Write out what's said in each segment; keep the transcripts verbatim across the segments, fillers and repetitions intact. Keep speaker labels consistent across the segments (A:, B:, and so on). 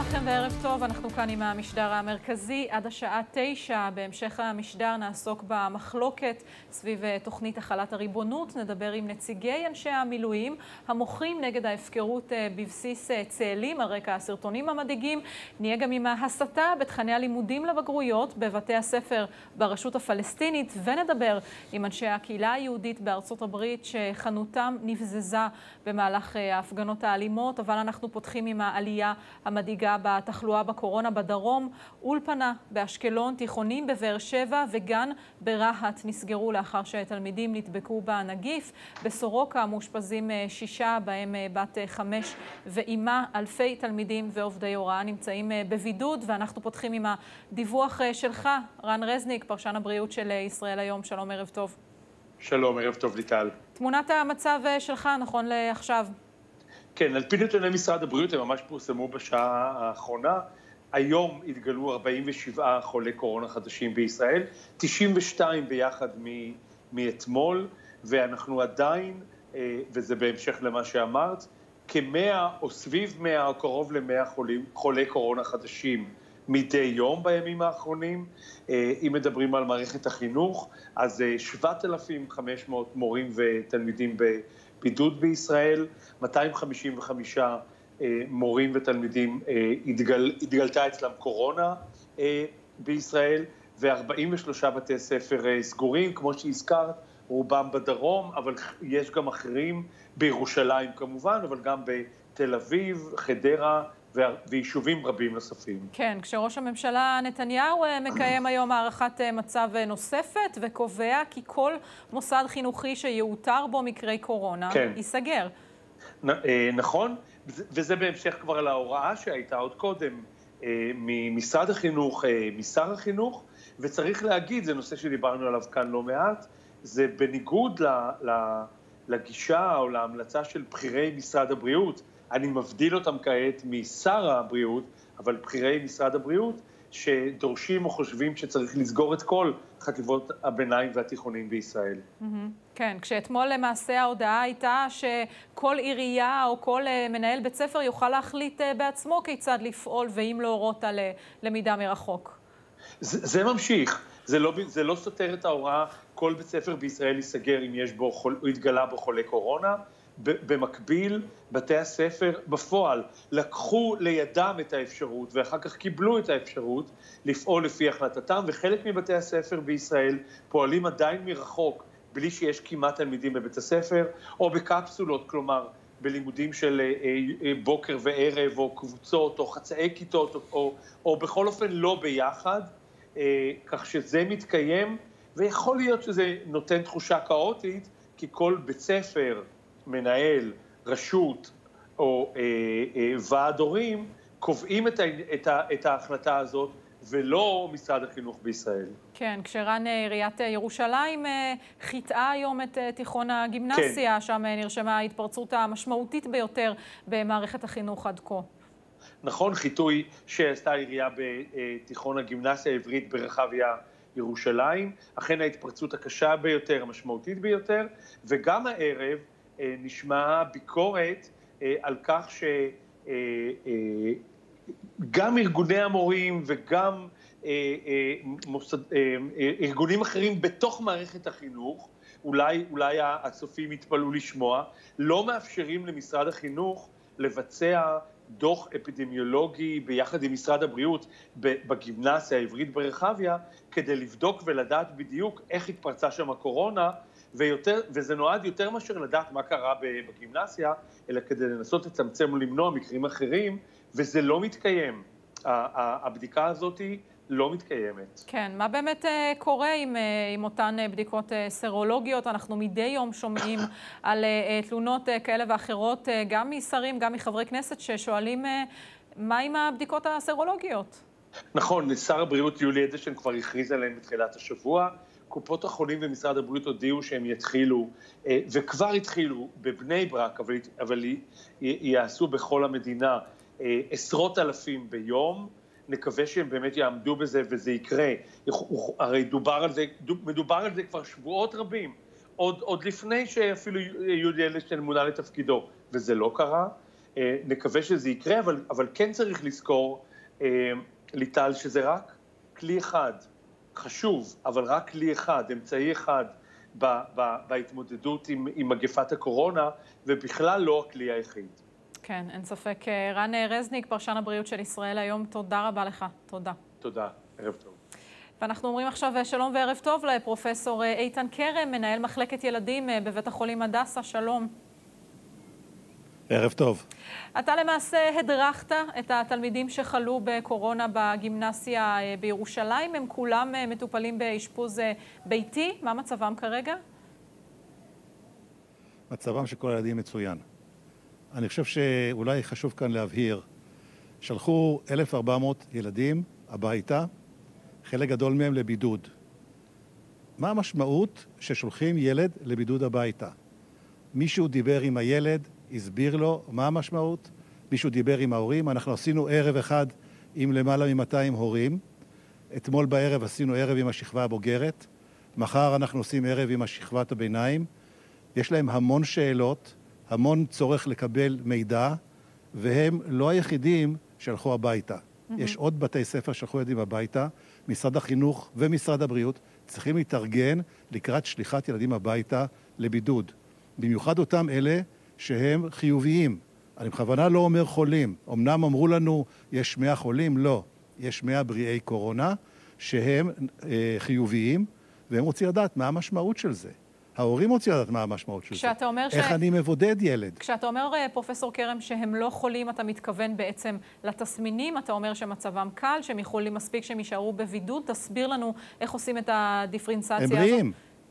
A: לכם וערב טוב, אנחנו כאן עם המשדר המרכזי עד השעה תשע. בהמשך המשדר נעסוק במחלוקת סביב תוכנית החלת הריבונות. נדבר עם נציגי אנשי המילואים המוחים נגד ההפקרות בבסיס צאלים על רקע הסרטונים המדאיגים. נהיה גם עם ההסתה בתכני הלימודים לבגרויות בבתי הספר ברשות הפלסטינית, ונדבר עם אנשי הקהילה היהודית בארצות הברית שחנותם נבזזה במהלך ההפגנות האלימות. אבל אנחנו פותחים עם העלייה המדאיגה בתחלואה בקורונה בדרום. אולפנה באשקלון, תיכונים בבאר שבע וגן ברהט נסגרו לאחר שתלמידים נדבקו בנגיף. בסורוקה מאושפזים שישה, בהם בת חמש ואימה. אלפי תלמידים ועובדי הוראה נמצאים בבידוד, ואנחנו פותחים עם הדיווח שלך, רן רזניק, פרשן הבריאות של ישראל היום. שלום, ערב טוב.
B: שלום, ערב טוב ליטל.
A: תמונת המצב שלך נכון לעכשיו.
B: כן, על פי נתוני משרד הבריאות, הם ממש פורסמו בשעה האחרונה. היום התגלו ארבעים ושבעה חולי קורונה חדשים בישראל, תשעים ושתיים ביחד מאתמול, ואנחנו עדיין, וזה בהמשך למה שאמרת, כמאה או סביב מאה או קרוב למאה חולים, חולי קורונה חדשים מדי יום בימים האחרונים. אם מדברים על מערכת החינוך, אז שבעת אלפים וחמש מאות מורים ותלמידים בבידוד בישראל, מאתיים חמישים וחמישה מורים ותלמידים התגל, התגלתה אצלם קורונה בישראל, ו-ארבעים ושלושה בתי ספר סגורים, כמו שהזכרת, רובם בדרום, אבל יש גם אחרים בירושלים כמובן, אבל גם בתל אביב, חדרה, ויישובים רבים נוספים.
A: כן, כשראש הממשלה נתניהו מקיים היום הערכת מצב נוספת וקובע כי כל מוסד חינוכי שיאותר בו מקרי קורונה כן. ייסגר.
B: נכון, וזה בהמשך כבר להוראה שהייתה עוד קודם ממשרד החינוך, משר החינוך, וצריך להגיד, זה נושא שדיברנו עליו כאן לא מעט, זה בניגוד לגישה או להמלצה של בכירי משרד הבריאות. אני מבדיל אותם כעת משר הבריאות, אבל בכירי משרד הבריאות שדורשים או חושבים שצריך לסגור את כל חטיבות הביניים והתיכונים בישראל.
A: כן, כשאתמול למעשה ההודעה הייתה שכל עירייה או כל מנהל בית ספר יוכל להחליט בעצמו כיצד לפעול ואם להורות על למידה מרחוק.
B: זה, זה ממשיך, זה לא, זה לא סותר את ההוראה, כל בית ספר בישראל ייסגר אם יש בו, או התגלה בו חולה קורונה. במקביל, בתי הספר בפועל לקחו לידם את האפשרות ואחר כך קיבלו את האפשרות לפעול לפי החלטתם, וחלק מבתי הספר בישראל פועלים עדיין מרחוק בלי שיש כמעט תלמידים בבית הספר, או בקפסולות, כלומר בלימודים של בוקר וערב או קבוצות או חצאי כיתות או, או, או בכל אופן לא ביחד, כך שזה מתקיים, ויכול להיות שזה נותן תחושה כאוטית, כי כל בית ספר, מנהל, רשות או אה, אה, ועד הורים קובעים את, ה, את, ה, את ההחלטה הזאת, ולא משרד החינוך בישראל.
A: כן, כשרן עיריית ירושלים חיטאה היום את תיכון הגימנסיה, כן. שם נרשמה ההתפרצות המשמעותית ביותר במערכת החינוך עד כה.
B: נכון, חיטוי שעשתה העירייה בתיכון הגימנסיה העברית ברחביה ירושלים, אכן ההתפרצות הקשה ביותר, המשמעותית ביותר, וגם הערב נשמעה ביקורת על כך שגם ארגוני המורים וגם ארגונים אחרים בתוך מערכת החינוך, אולי, אולי הצופים יתפלאו לשמוע, לא מאפשרים למשרד החינוך לבצע דוח אפידמיולוגי ביחד עם משרד הבריאות בגימנסיה העברית ברחביה, כדי לבדוק ולדעת בדיוק איך התפרצה שם הקורונה, ויותר, וזה נועד יותר מאשר לדעת מה קרה בגימנסיה, אלא כדי לנסות לצמצם ולמנוע מקרים אחרים, וזה לא מתקיים. הבדיקה הזאת לא מתקיימת.
A: כן, מה באמת קורה עם, עם אותן בדיקות סרולוגיות? אנחנו מדי יום שומעים על תלונות כאלה ואחרות, גם משרים, גם מחברי כנסת, ששואלים מה עם הבדיקות הסרולוגיות?
B: נכון, שר הבריאות יולי אדלשטיין כבר הכריז עליהן בתחילת השבוע. קופות החולים ומשרד הבריאות הודיעו שהם יתחילו, וכבר התחילו בבני ברק, אבל, אבל יעשו בכל המדינה עשרות אלפים ביום. נקווה שהם באמת יעמדו בזה וזה יקרה. הרי דובר על זה, מדובר על זה כבר שבועות רבים, עוד, עוד לפני שאפילו יולי אדלשטיין מונה לתפקידו, וזה לא קרה. נקווה שזה יקרה, אבל, אבל כן צריך לזכור, ליטל, שזה רק כלי אחד, חשוב, אבל רק כלי אחד, אמצעי אחד ב, ב, בהתמודדות עם, עם מגפת הקורונה, ובכלל לא הכלי היחיד.
A: כן, אין ספק. רן רזניק, פרשן הבריאות של ישראל היום, תודה רבה לך. תודה.
B: תודה, ערב טוב.
A: ואנחנו אומרים עכשיו שלום וערב טוב לפרופסור איתן קרם, מנהל מחלקת ילדים בבית החולים הדסה. שלום.
C: ערב טוב.
A: אתה למעשה הדרכת את התלמידים שחלו בקורונה בגימנסיה בירושלים. הם כולם מטופלים באשפוז ביתי. מה מצבם כרגע?
C: מצבם של כל הילדים מצוין. אני חושב שאולי חשוב כאן להבהיר, שלחו אלף וארבע מאות ילדים הביתה, חלק גדול מהם לבידוד. מה המשמעות ששולחים ילד לבידוד הביתה? מישהו דיבר עם הילד, הסביר לו מה המשמעות, מישהו דיבר עם ההורים. אנחנו עשינו ערב אחד עם למעלה מ-מאתיים הורים, אתמול בערב עשינו ערב עם השכבה הבוגרת, מחר אנחנו עושים ערב עם השכבת הביניים. יש להם המון שאלות, המון צורך לקבל מידע, והם לא היחידים שהלכו הביתה. Mm-hmm. יש עוד בתי ספר שהלכו ילדים הביתה, משרד החינוך ומשרד הבריאות צריכים להתארגן לקראת שליחת ילדים הביתה לבידוד. במיוחד אותם אלה שהם חיוביים. אני בכוונה לא אומר חולים. אמנם אמרו לנו יש מאה חולים, לא. יש מאה בריאי קורונה שהם אה, חיוביים, והם רוצים לדעת מה המשמעות של זה. ההורים רוצים לדעת מה המשמעות של זה. איך ש... אני מבודד ילד.
A: כשאתה אומר, פרופסור קרם, שהם לא חולים, אתה מתכוון בעצם לתסמינים, אתה אומר שמצבם קל, שהם יכולים מספיק שהם יישארו בבידוד. תסביר לנו איך עושים את הדיפרנציאציה הזאת.
C: הם בריאים.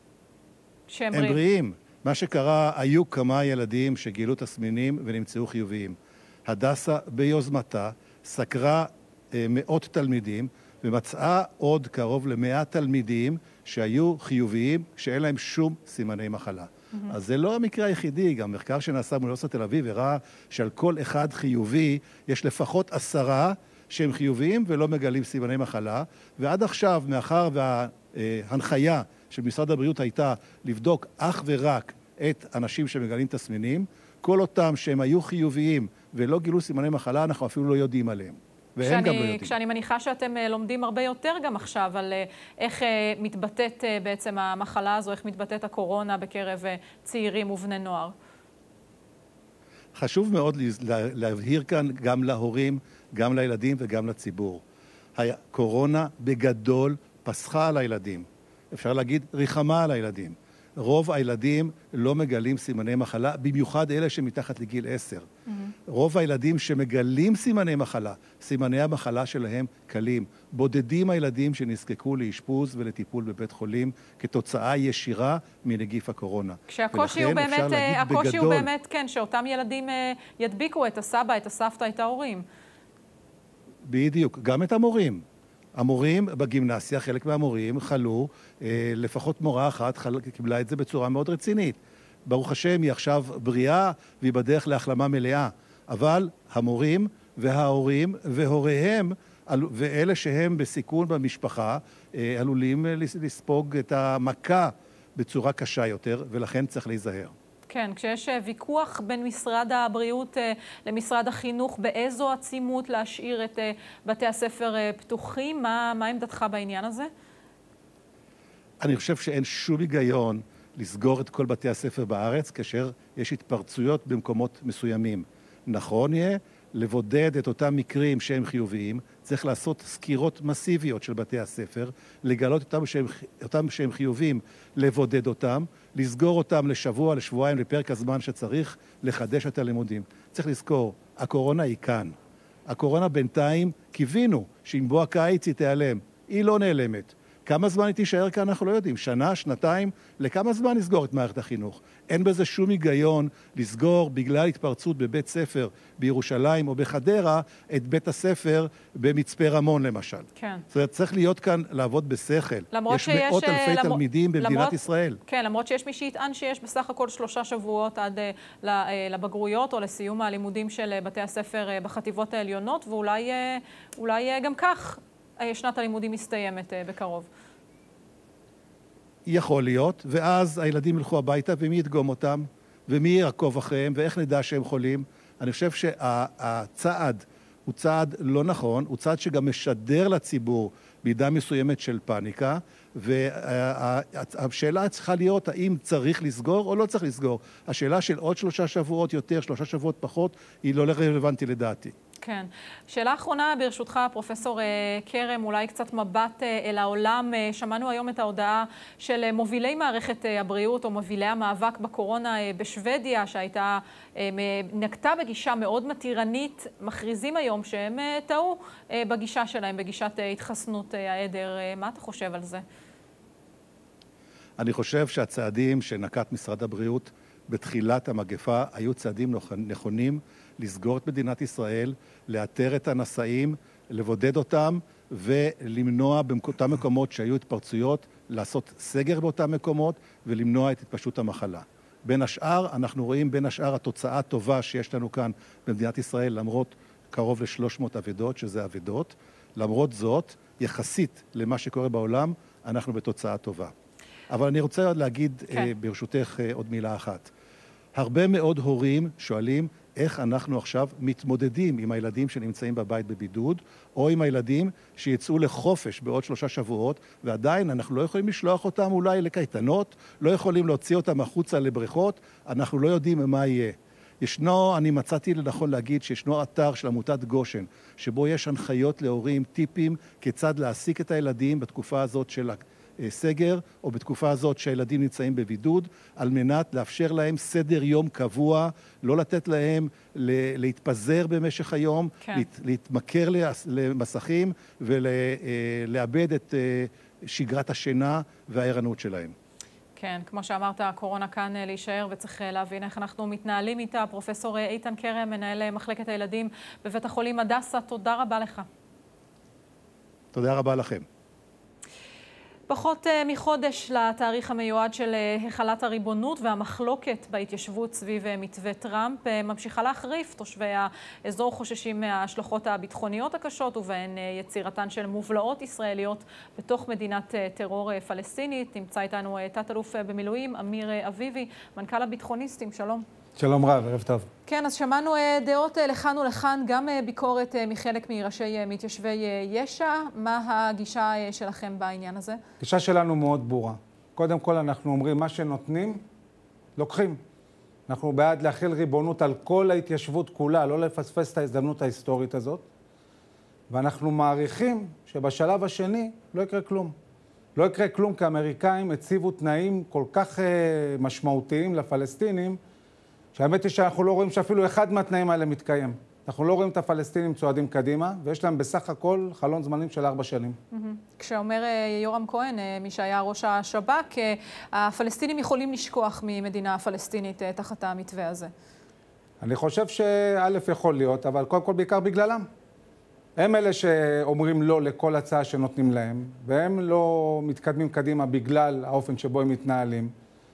A: שהם
C: הם בריאים. מה שקרה, היו כמה ילדים שגילו תסמינים ונמצאו חיוביים. הדסה ביוזמתה סקרה אה, מאות תלמידים, ומצאה עוד קרוב למאה תלמידים שהיו חיוביים, שאין להם שום סימני מחלה. Mm-hmm. אז זה לא המקרה היחידי, גם מחקר שנעשה באוניברסיטת תל אביב הראה שעל כל אחד חיובי יש לפחות עשרה שהם חיוביים ולא מגלים סימני מחלה, ועד עכשיו, מאחר וההנחיה של משרד הבריאות הייתה לבדוק אך ורק את אנשים שמגלים תסמינים, כל אותם שהם היו חיוביים ולא גילו סימני מחלה, אנחנו אפילו לא יודעים עליהם. והם גם לא יודעים.
A: כשאני מניחה שאתם לומדים הרבה יותר גם עכשיו על איך מתבטאת בעצם המחלה הזו, איך מתבטאת הקורונה בקרב צעירים ובני נוער.
C: חשוב מאוד להבהיר כאן גם להורים, גם לילדים וגם לציבור. הקורונה בגדול פסחה על הילדים. אפשר להגיד ריחמה על הילדים. רוב הילדים לא מגלים סימני מחלה, במיוחד אלה שמתחת לגיל עשר. Mm-hmm. רוב הילדים שמגלים סימני מחלה, סימני המחלה שלהם קלים. בודדים הילדים שנזקקו לאשפוז ולטיפול בבית חולים כתוצאה ישירה מנגיף הקורונה.
A: כשהקושי הוא באמת, הקושי בגדול, הוא באמת, כן, שאותם ילדים ידביקו את הסבא, את הסבתא, את ההורים.
C: בדיוק, גם את המורים. המורים בגימנסיה, חלק מהמורים חלו, אה, לפחות מורה אחת חל, קיבלה את זה בצורה מאוד רצינית. ברוך השם, היא עכשיו בריאה והיא בדרך להחלמה מלאה. אבל המורים וההורים והוריהם, ואלה שהם בסיכון במשפחה, אה, עלולים לספוג את המכה בצורה קשה יותר, ולכן צריך להיזהר.
A: כן, כשיש ויכוח בין משרד הבריאות למשרד החינוך, באיזו עצימות להשאיר את בתי הספר פתוחים, מה, מה עמדתך בעניין הזה?
C: אני חושב שאין שום היגיון לסגור את כל בתי הספר בארץ, כאשר יש התפרצויות במקומות מסוימים. נכון יהיה לבודד את אותם מקרים שהם חיוביים, צריך לעשות סקירות מסיביות של בתי הספר, לגלות אותם שהם, אותם שהם חיוביים, לבודד אותם, לסגור אותם לשבוע, לשבועיים, לפרק הזמן שצריך, לחדש את הלימודים. צריך לזכור, הקורונה היא כאן. הקורונה בינתיים קיווינו שאם בוא הקיץ היא תיעלם. היא לא נעלמת. כמה זמן היא תישאר כאן אנחנו לא יודעים. שנה, שנתיים, לכמה זמן נסגור את מערכת החינוך? אין בזה שום היגיון לסגור בגלל התפרצות בבית ספר בירושלים או בחדרה את בית הספר במצפה רמון למשל. כן. זאת אומרת, צריך להיות כאן לעבוד בשכל. יש מאות אלפי למ... תלמידים במדינת למרות... ישראל.
A: כן, למרות שיש מי שיטען שיש בסך הכל שלושה שבועות עד uh, לבגרויות או לסיום הלימודים של בתי הספר uh, בחטיבות העליונות, ואולי uh, אולי, uh, גם כך שנת הלימודים מסתיימת uh, בקרוב.
C: יכול להיות, ואז הילדים ילכו הביתה, ומי ידגום אותם, ומי יעקוב אחריהם, ואיך נדע שהם חולים. אני חושב שהצעד הוא צעד לא נכון, הוא צעד שגם משדר לציבור בידה מסוימת של פאניקה, והשאלה צריכה להיות האם צריך לסגור או לא צריך לסגור. השאלה של עוד שלושה שבועות יותר, שלושה שבועות פחות, היא לא רלוונטית לדעתי.
A: כן. שאלה אחרונה, ברשותך, פרופסור קרם, אולי קצת מבט אל העולם. שמענו היום את ההודעה של מובילי מערכת הבריאות, או מובילי המאבק בקורונה בשוודיה, שהייתה, נקטה בגישה מאוד מתירנית, מכריזים היום שהם טעו בגישה שלהם, בגישת התחסנות העדר. מה אתה חושב על זה?
C: אני חושב שהצעדים שנקט משרד הבריאות בתחילת המגפה היו צעדים נכונים לסגור את מדינת ישראל, לאתר את הנשאים, לבודד אותם ולמנוע באותם מקומות שהיו התפרצויות, לעשות סגר באותם מקומות ולמנוע את התפשטות המחלה. בין השאר, אנחנו רואים בין השאר התוצאה הטובה שיש לנו כאן במדינת ישראל, למרות קרוב ל-שלוש מאות אבדות, שזה אבדות. למרות זאת, יחסית למה שקורה בעולם, אנחנו בתוצאה טובה. אבל אני רוצה להגיד, כן. ברשותך, עוד מילה אחת. הרבה מאוד הורים שואלים איך אנחנו עכשיו מתמודדים עם הילדים שנמצאים בבית בבידוד, או עם הילדים שיצאו לחופש בעוד שלושה שבועות, ועדיין אנחנו לא יכולים לשלוח אותם אולי לקייטנות, לא יכולים להוציא אותם החוצה לבריכות, אנחנו לא יודעים מה יהיה. ישנו, אני מצאתי לנכון להגיד שישנו אתר של עמותת גושן, שבו יש הנחיות להורים, טיפים, כיצד להעסיק את הילדים בתקופה הזאת של סגר, או בתקופה הזאת שהילדים נמצאים בבידוד, על מנת לאפשר להם סדר יום קבוע, לא לתת להם להתפזר במשך היום, כן. להת, להתמכר למסכים ולאבד את שגרת השינה והערנות שלהם.
A: כן, כמו שאמרת, הקורונה כאן להישאר וצריך להבין איך אנחנו מתנהלים איתה. פרופסור איתן קרם, מנהל מחלקת הילדים בבית החולים הדסה, תודה רבה לך.
C: תודה רבה לכם.
A: פחות מחודש לתאריך המיועד של החלת הריבונות והמחלוקת בהתיישבות סביב מתווה טראמפ ממשיכה להחריף. תושבי האזור חוששים מההשלכות הביטחוניות הקשות ובהן יצירתן של מובלעות ישראליות בתוך מדינת טרור פלסטינית. נמצא איתנו תת-אלוף במילואים אמיר אביבי, מנכ"ל הביטחוניסטים. שלום.
D: שלום רב, ערב טוב.
A: כן, אז שמענו דעות לכאן ולכאן, גם ביקורת מחלק מראשי מתיישבי יש"ע. מה הגישה שלכם בעניין הזה?
D: הגישה שלנו מאוד ברורה. קודם כל אנחנו אומרים, מה שנותנים, לוקחים. אנחנו בעד להחיל ריבונות על כל ההתיישבות כולה, לא לפספס את ההזדמנות ההיסטורית הזאת. ואנחנו מעריכים שבשלב השני לא יקרה כלום. לא יקרה כלום כי האמריקאים הציבו תנאים כל כך משמעותיים לפלסטינים, שהאמת היא שאנחנו לא רואים שאפילו אחד מהתנאים האלה מתקיים. אנחנו לא רואים את הפלסטינים צועדים קדימה, ויש להם בסך הכל חלון זמנים של ארבע שנים.
A: כשאומר יורם כהן, מי שהיה ראש השב"כ, הפלסטינים יכולים לשכוח ממדינה הפלסטינית תחת המתווה הזה.
D: אני חושב שא' יכול להיות, אבל קודם כל בעיקר בגללם. הם אלה שאומרים לא לכל הצעה שנותנים להם, והם לא מתקדמים קדימה בגלל האופן שבו הם מתנהלים.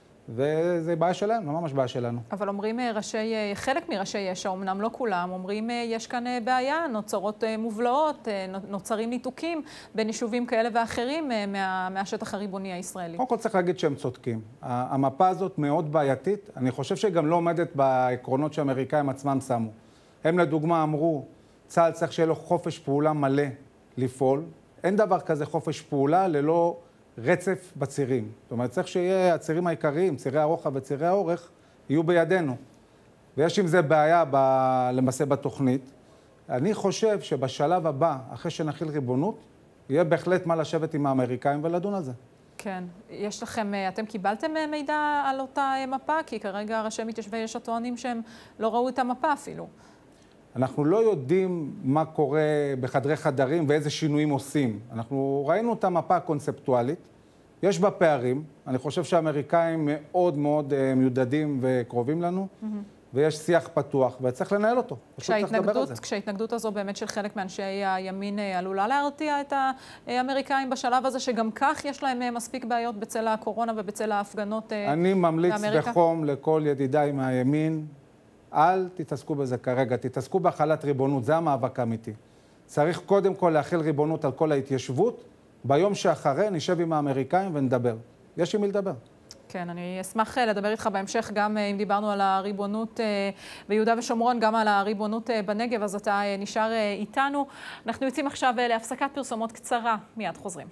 D: וזה בעיה שלנו, ממש בעיה שלנו.
A: אבל אומרים ראשי, חלק מראשי יש"ע, אמנם לא כולם, אומרים יש כאן בעיה, נוצרות מובלעות, נוצרים ניתוקים בין יישובים כאלה ואחרים מה, מהשטח הריבוני הישראלי.
D: קודם כל צריך להגיד שהם צודקים. המפה הזאת מאוד בעייתית, אני חושב שגם לא עומדת בעקרונות שהאמריקאים עצמם שמו. הם לדוגמה אמרו, צה"ל צריך שיהיה לו חופש פעולה מלא לפעול. אין דבר כזה חופש פעולה ללא רצף בצירים. זאת אומרת, צריך שיהיה הצירים העיקריים, צירי הרוחב וצירי האורך, יהיו בידינו. ויש עם זה בעיה ב... למעשה בתוכנית. אני חושב שבשלב הבא, אחרי שנחיל ריבונות, יהיה בהחלט מה לשבת עם האמריקאים ולדון על זה.
A: כן. יש לכם, אתם קיבלתם מידע על אותה מפה? כי כרגע ראשי מתיישבי יש"ע טוענים שהם לא ראו את המפה אפילו.
D: אנחנו לא יודעים מה קורה בחדרי חדרים ואיזה שינויים עושים. אנחנו ראינו את המפה הקונספטואלית, יש בה פערים, אני חושב שהאמריקאים מאוד מאוד מיודדים וקרובים לנו, mm-hmm. ויש שיח פתוח, וצריך לנהל אותו.
A: כשההתנגדות, כשההתנגדות הזו באמת של חלק מאנשי הימין עלולה להרתיע את האמריקאים בשלב הזה, שגם כך יש להם מספיק בעיות בצל הקורונה ובצל ההפגנות באמריקה?
D: אני ממליץ בחום לכל ידידיי מהימין, אל תתעסקו בזה כרגע, תתעסקו בהחלת ריבונות, זה המאבק האמיתי. צריך קודם כל להחיל ריבונות על כל ההתיישבות, ביום שאחרי נשב עם האמריקאים ונדבר. יש עם מי לדבר.
A: כן, אני אשמח לדבר איתך בהמשך, גם אם דיברנו על הריבונות ביהודה ושומרון, גם על הריבונות בנגב, אז אתה נשאר איתנו. אנחנו יוצאים עכשיו להפסקת פרסומות קצרה, מיד חוזרים.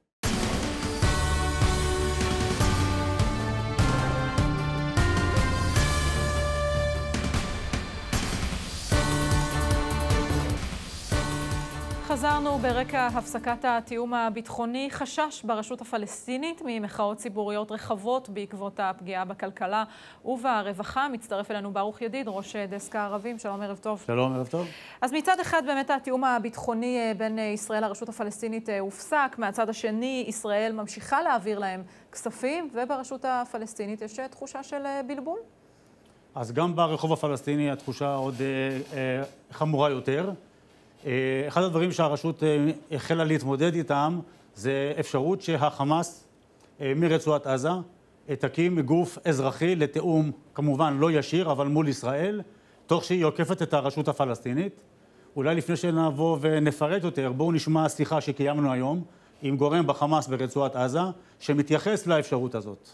A: חזרנו ברקע הפסקת התיאום הביטחוני, חשש ברשות הפלסטינית ממחאות ציבוריות רחבות בעקבות הפגיעה בכלכלה וברווחה. מצטרף אלינו ברוך ידיד, ראש דסק הערבים. שלום, ערב טוב.
E: שלום, ערב טוב.
A: אז מצד אחד באמת התיאום הביטחוני בין ישראל לרשות הפלסטינית הופסק, מהצד השני ישראל ממשיכה להעביר להם כספים, וברשות הפלסטינית יש תחושה של בלבול?
E: אז גם ברחוב הפלסטיני התחושה עוד אה, אה, חמורה יותר. אחד הדברים שהרשות החלה להתמודד איתם זה אפשרות שהחמאס מרצועת עזה תקים גוף אזרחי לתיאום, כמובן לא ישיר, אבל מול ישראל, תוך שהיא עוקפת את הרשות הפלסטינית. אולי לפני שנבוא ונפרט יותר, בואו נשמע שיחה שקיימנו היום עם גורם בחמאס ברצועת עזה, שמתייחס לאפשרות הזאת.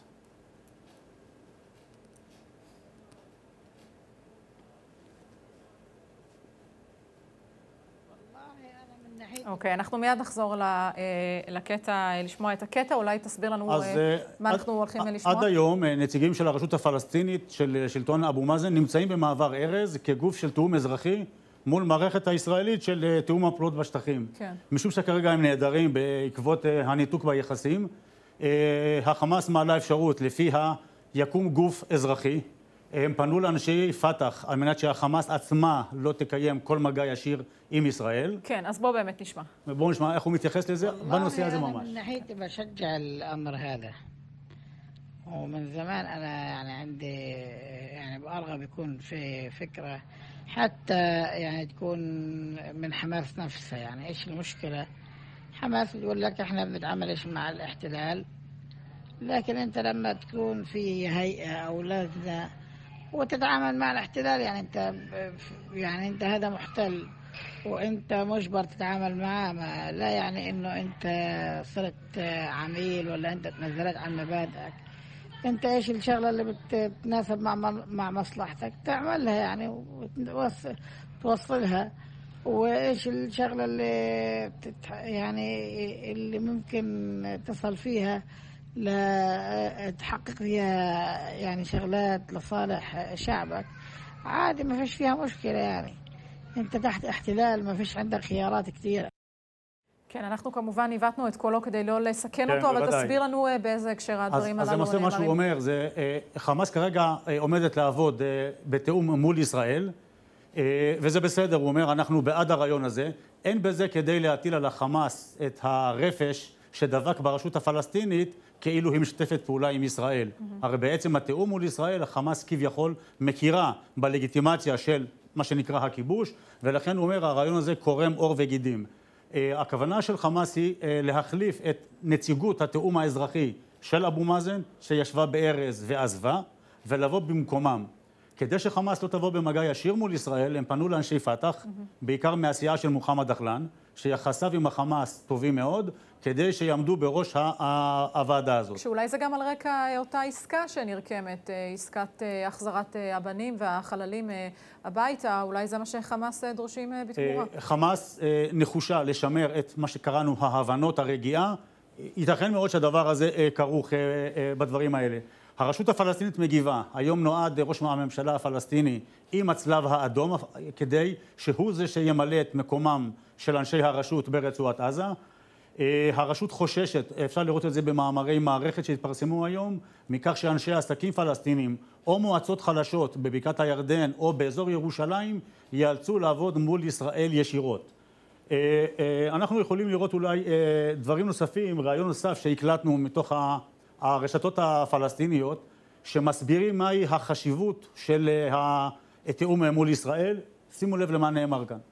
A: אוקיי, אנחנו מיד נחזור לקטע, לשמוע את הקטע, אולי תסביר לנו מה אנחנו הולכים לשמוע.
E: עד היום נציגים של הרשות הפלסטינית של שלטון אבו מאזן נמצאים במעבר ארז כגוף של תיאום אזרחי מול מערכת הישראלית של תיאום הפעולות בשטחים. כן. משום שכרגע הם נהדרים בעקבות הניתוק ביחסים. החמאס מעלה אפשרות לפיה יקום גוף אזרחי. הם פנו לאנשי פתח על מנת שהחמאס עצמה לא תקיים כל מגע ישיר עם ישראל.
A: כן, אז בואו באמת נשמע.
E: בואו נשמע איך הוא מתייחס לזה בנושא הזה ממש.
F: من ناحيتي بشجع الأمر هذا ومن زمان أنا يعني عندي يعني بأرغب يكون في فكرة حتى يعني تكون من حماس نفسها. يعني إيش المشكلة؟ حماس يقول لك إحنا بنتعاملش مع الاحتلال، لكن أنت لما تكون في هيئة أو لجنة وتتعامل مع الاحتلال يعني انت يعني انت هذا محتل وانت مجبر تتعامل معاه، ما لا يعني انه انت صرت عميل ولا انت تنزلت عن مبادئك. انت ايش الشغله اللي بتتناسب مع مع مصلحتك تعملها يعني وتوصلها، وايش الشغله اللي يعني اللي ممكن تصل فيها لا تحقق فيها يعني شغلات لصالح شعبك عادي، ما فيش فيها مشكلة. يعني انت تحت احتلال ما فيش عندك خيارات كثيرة.
A: כן, אנחנו כמובן ניווטנו את קולו כדי לא לסכן אותו, אבל תסביר לנו באיזה הקשר הדברים הללו.
E: אז למעשה מה שהוא אומר, זה חמאס כרגע עומדת לעבוד בתיאום מול ישראל, וזה בסדר, הוא אומר, אנחנו בעד הרעיון הזה. אין בזה כדי להטיל על החמאס את הרפש שדבק ברשות הפלסטינית כאילו היא משתפת פעולה עם ישראל. Mm-hmm. הרי בעצם התיאום מול ישראל, החמאס כביכול מכירה בלגיטימציה של מה שנקרא הכיבוש, ולכן הוא אומר, הרעיון הזה קורם עור וגידים. Uh, הכוונה של חמאס היא uh, להחליף את נציגות התיאום האזרחי של אבו מאזן, שישבה בארז ועזבה, ולבוא במקומם. כדי שחמאס לא תבוא במגע ישיר מול ישראל, הם פנו לאנשי פתח, mm-hmm. בעיקר מעשייה של מוחמד דחלן, שיחסיו עם החמאס טובים מאוד, כדי שיעמדו בראש הוועדה הזאת.
A: שאולי זה גם על רקע אותה עסקה שנרקמת, עסקת החזרת הבנים והחללים הביתה, אולי זה מה שחמאס דורשים בתמורה?
E: חמאס נחושה לשמר את מה שקראנו ההבנות הרגיעה, ייתכן מאוד שהדבר הזה כרוך בדברים האלה. הרשות הפלסטינית מגיבה, היום נועד ראש הממשלה הפלסטיני עם הצלב האדום, כדי שהוא זה שימלא את מקומם של אנשי הרשות ברצועת עזה. הרשות חוששת, אפשר לראות את זה במאמרי מערכת שהתפרסמו היום, מכך שאנשי עסקים פלסטינים או מועצות חלשות בבקעת הירדן או באזור ירושלים ייאלצו לעבוד מול ישראל ישירות. אנחנו יכולים לראות אולי דברים נוספים, רעיון נוסף שהקלטנו מתוך הרשתות הפלסטיניות, שמסבירים מהי החשיבות של התיאום מול ישראל. שימו לב למה נאמר כאן.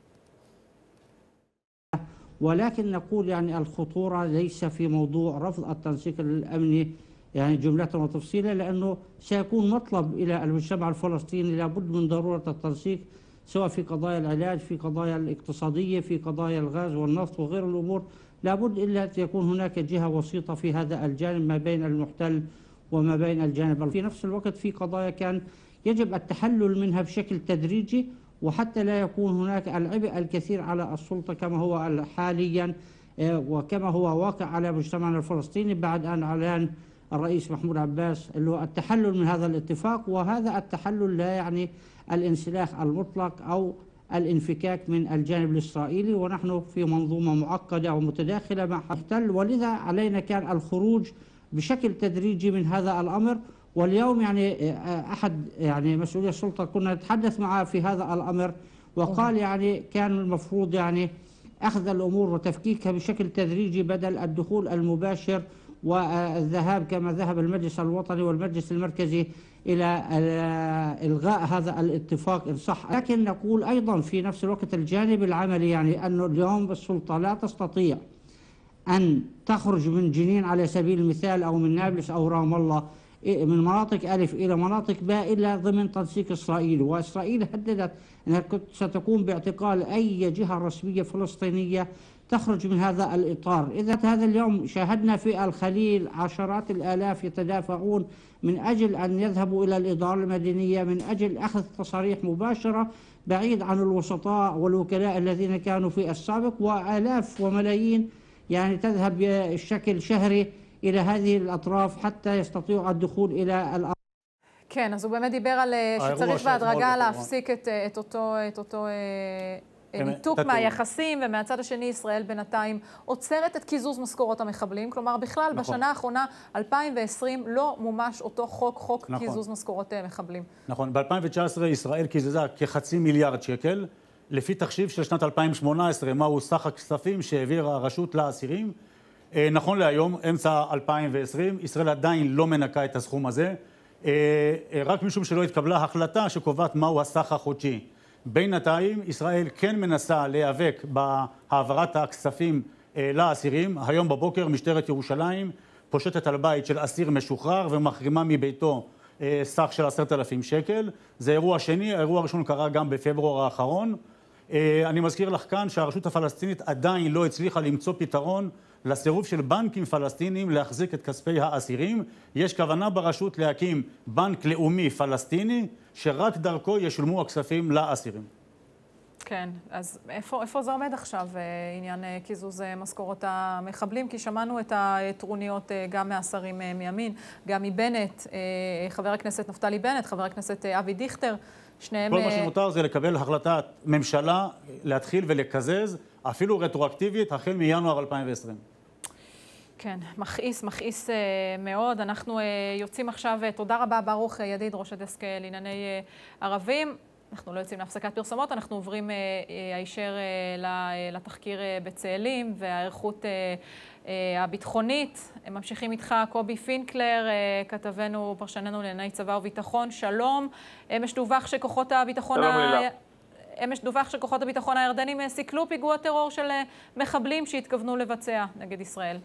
G: ولكن نقول يعني الخطورة ليس في موضوع رفض التنسيق الأمني يعني جملة وتفصيلا، لأنه سيكون مطلب إلى المجتمع الفلسطيني لابد من ضرورة التنسيق سواء في قضايا العلاج، في قضايا الاقتصادية، في قضايا الغاز والنفط وغير الأمور. لابد إلا أن يكون هناك جهة وسيطة في هذا الجانب ما بين المحتل وما بين الجانب. في نفس الوقت في قضايا كان يجب التحلل منها بشكل تدريجي، وحتى لا يكون هناك العبء الكثير على السلطة كما هو حاليا وكما هو واقع على مجتمعنا الفلسطيني بعد أن أعلن الرئيس محمود عباس اللي هو التحلل من هذا الاتفاق. وهذا التحلل لا يعني الانسلاخ المطلق أو الانفكاك من الجانب الإسرائيلي، ونحن في منظومة معقدة ومتداخلة مع محتل، ولذا علينا كان الخروج بشكل تدريجي من هذا الأمر. واليوم يعني أحد يعني مسؤولي السلطة كنا نتحدث معه في هذا الأمر، وقال يعني كان المفروض يعني أخذ الأمور وتفكيكها بشكل تدريجي بدل الدخول المباشر والذهاب كما ذهب المجلس الوطني والمجلس المركزي إلى إلغاء هذا الاتفاق إن صح. لكن نقول أيضا في نفس الوقت الجانب العملي يعني أنه اليوم السلطة لا تستطيع أن تخرج من جنين على سبيل المثال أو من نابلس أو رام الله من مناطق ألف إلى مناطق باء إلا ضمن تنسيق إسرائيلي. وإسرائيل هددت أنها ستقوم باعتقال أي جهة رسمية فلسطينية تخرج من هذا الإطار. إذا هذا اليوم شاهدنا في الخليل عشرات الآلاف يتدافعون من أجل أن يذهبوا إلى الإدارة المدنية من أجل أخذ تصاريح مباشرة بعيد عن الوسطاء والوكلاء الذين كانوا في السابق، وآلاف وملايين يعني تذهب بشكل شهري إلى هذه الأطراف حتى יסתطيעו הדחול إلى الأرض.
A: כן, אז הוא באמת דיבר על שצריך בהדרגה להפסיק את אותו, את אותו ניתוק מהיחסים, ומהצד השני ישראל בינתיים עוצרת את קיזוז משכורות המחבלים. כלומר, בכלל, בשנה האחרונה, אלפיים ועשרים, לא מומש אותו חוק, חוק קיזוז משכורות מחבלים.
E: נכון, ב-אלפיים תשע עשרה ישראל קיזזה כחצי מיליארד שקל, לפי תחשיב של שנת אלפיים שמונה עשרה, מהו סך הכספים שהעבירה הרשות לאסירים. נכון להיום, אמצע אלפיים ועשרים, ישראל עדיין לא מנקה את הסכום הזה, רק משום שלא התקבלה החלטה שקובעת מהו הסך החודשי. בינתיים, ישראל כן מנסה להיאבק בהעברת הכספים לאסירים. היום בבוקר משטרת ירושלים פושטת על בית של אסיר משוחרר ומחרימה מביתו סך של עשרת אלפים שקל. זה אירוע שני, האירוע הראשון קרה גם בפברואר האחרון. אני מזכיר לך כאן שהרשות הפלסטינית עדיין לא הצליחה למצוא פתרון לסירוב של בנקים פלסטינים להחזיק את כספי האסירים. יש כוונה ברשות להקים בנק לאומי פלסטיני, שרק דרכו ישולמו הכספים לאסירים.
A: כן, אז איפה, איפה זה עומד עכשיו, עניין קיזוז משכורות המחבלים? כי שמענו את הטרוניות גם מהשרים מימין, גם מבנט, חבר הכנסת נפתלי בנט, חבר הכנסת אבי דיכטר, שניהם...
E: כל מה שנותר זה לקבל החלטת ממשלה, להתחיל ולקזז, אפילו רטרואקטיבית, החל מינואר אלפיים ועשרים.
A: כן, מכעיס, מכעיס מאוד. אנחנו יוצאים עכשיו, תודה רבה ברוך ידיד, ראש הדסק לענייני ערבים. אנחנו לא יוצאים להפסקת פרסומות, אנחנו עוברים הישר לתחקיר בצאלים והערכות הביטחונית. הם ממשיכים איתך, קובי פינקלר, כתבנו, פרשננו לענייני צבא וביטחון. שלום. אמש דווח שכוחות הביטחון...
B: שלום לילה.
A: אמש דווח שכוחות הביטחון הירדנים סיכלו פיגוע טרור של מחבלים שהתכוונו לבצע נגד ישראל.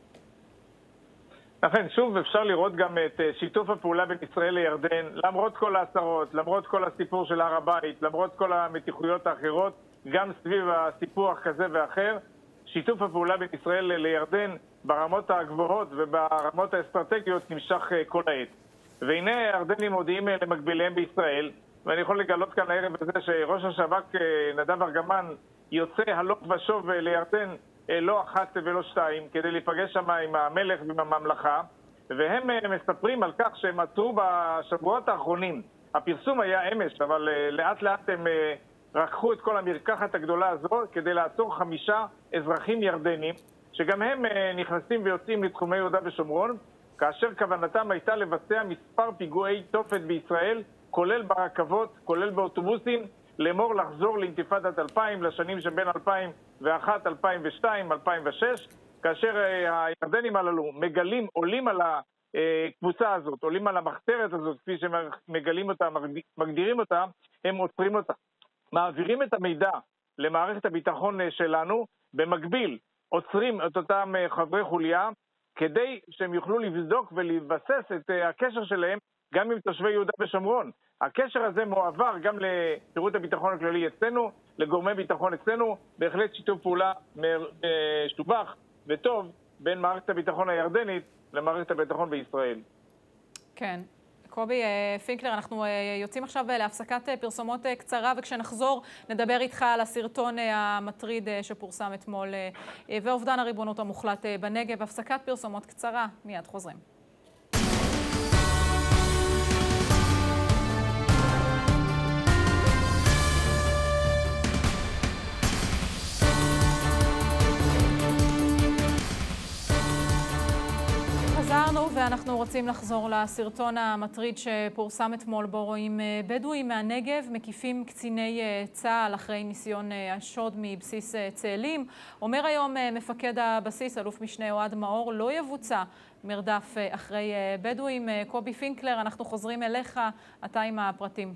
H: לכן, שוב, אפשר לראות גם את שיתוף הפעולה בין ישראל לירדן, למרות כל ההצהרות, למרות כל הסיפור של הר הבית, למרות כל המתיחויות האחרות, גם סביב הסיפוח כזה ואחר, שיתוף הפעולה בין ישראל לירדן ברמות הגבוהות וברמות האסטרטגיות נמשך כל העת. והנה הירדנים מודיעים למקביליהם בישראל, ואני יכול לגלות כאן הערב הזה שראש השב"כ נדב ארגמן יוצא הלוך ושוב לירדן לא אחת ולא שתיים, כדי להיפגש שם עם המלך ועם הממלכה, והם מספרים על כך שהם עצרו בשבועות האחרונים. הפרסום היה אמש, אבל לאט לאט הם רקחו את כל המרקחת הגדולה הזו כדי לעצור חמישה אזרחים ירדנים, שגם הם נכנסים ויוצאים לתחומי יהודה ושומרון, כאשר כוונתם הייתה לבצע מספר פיגועי תופת בישראל, כולל ברכבות, כולל באוטובוסים, לאמור לחזור לאינתיפאדת אלפיים, לשנים שבין אלפיים ואחת, אלפיים ושתיים, אלפיים ושש, כאשר הירדנים הללו מגלים, עולים על הקבוצה הזאת, עולים על המחתרת הזאת, כפי שמגלים אותה, מגדירים אותה, הם עוצרים אותה. מעבירים את המידע למערכת הביטחון שלנו, במקביל עוצרים את אותם חברי חוליה, כדי שהם יוכלו לבדוק ולבסס את הקשר שלהם גם עם תושבי יהודה ושומרון. הקשר הזה מועבר גם לשירות הביטחון הכללי אצלנו, לגורמי ביטחון אצלנו, בהחלט שיתוף פעולה משובח וטוב בין מערכת הביטחון הירדנית למערכת הביטחון בישראל.
A: כן. קובי פינקלר, אנחנו יוצאים עכשיו להפסקת פרסומות קצרה, וכשנחזור נדבר איתך על הסרטון המטריד שפורסם אתמול ואובדן הריבונות המוחלט בנגב. הפסקת פרסומות קצרה, מיד חוזרים. חזרנו ואנחנו רוצים לחזור לסרטון המטריד שפורסם אתמול, בו רואים בדואים מהנגב מקיפים קציני צה"ל אחרי ניסיון השוד מבסיס צאלים. אומר היום מפקד הבסיס, אלוף משנה אוהד מאור, לא יבוצע מרדף אחרי בדואים. קובי פינקלר, אנחנו חוזרים אליך, אתה עם הפרטים.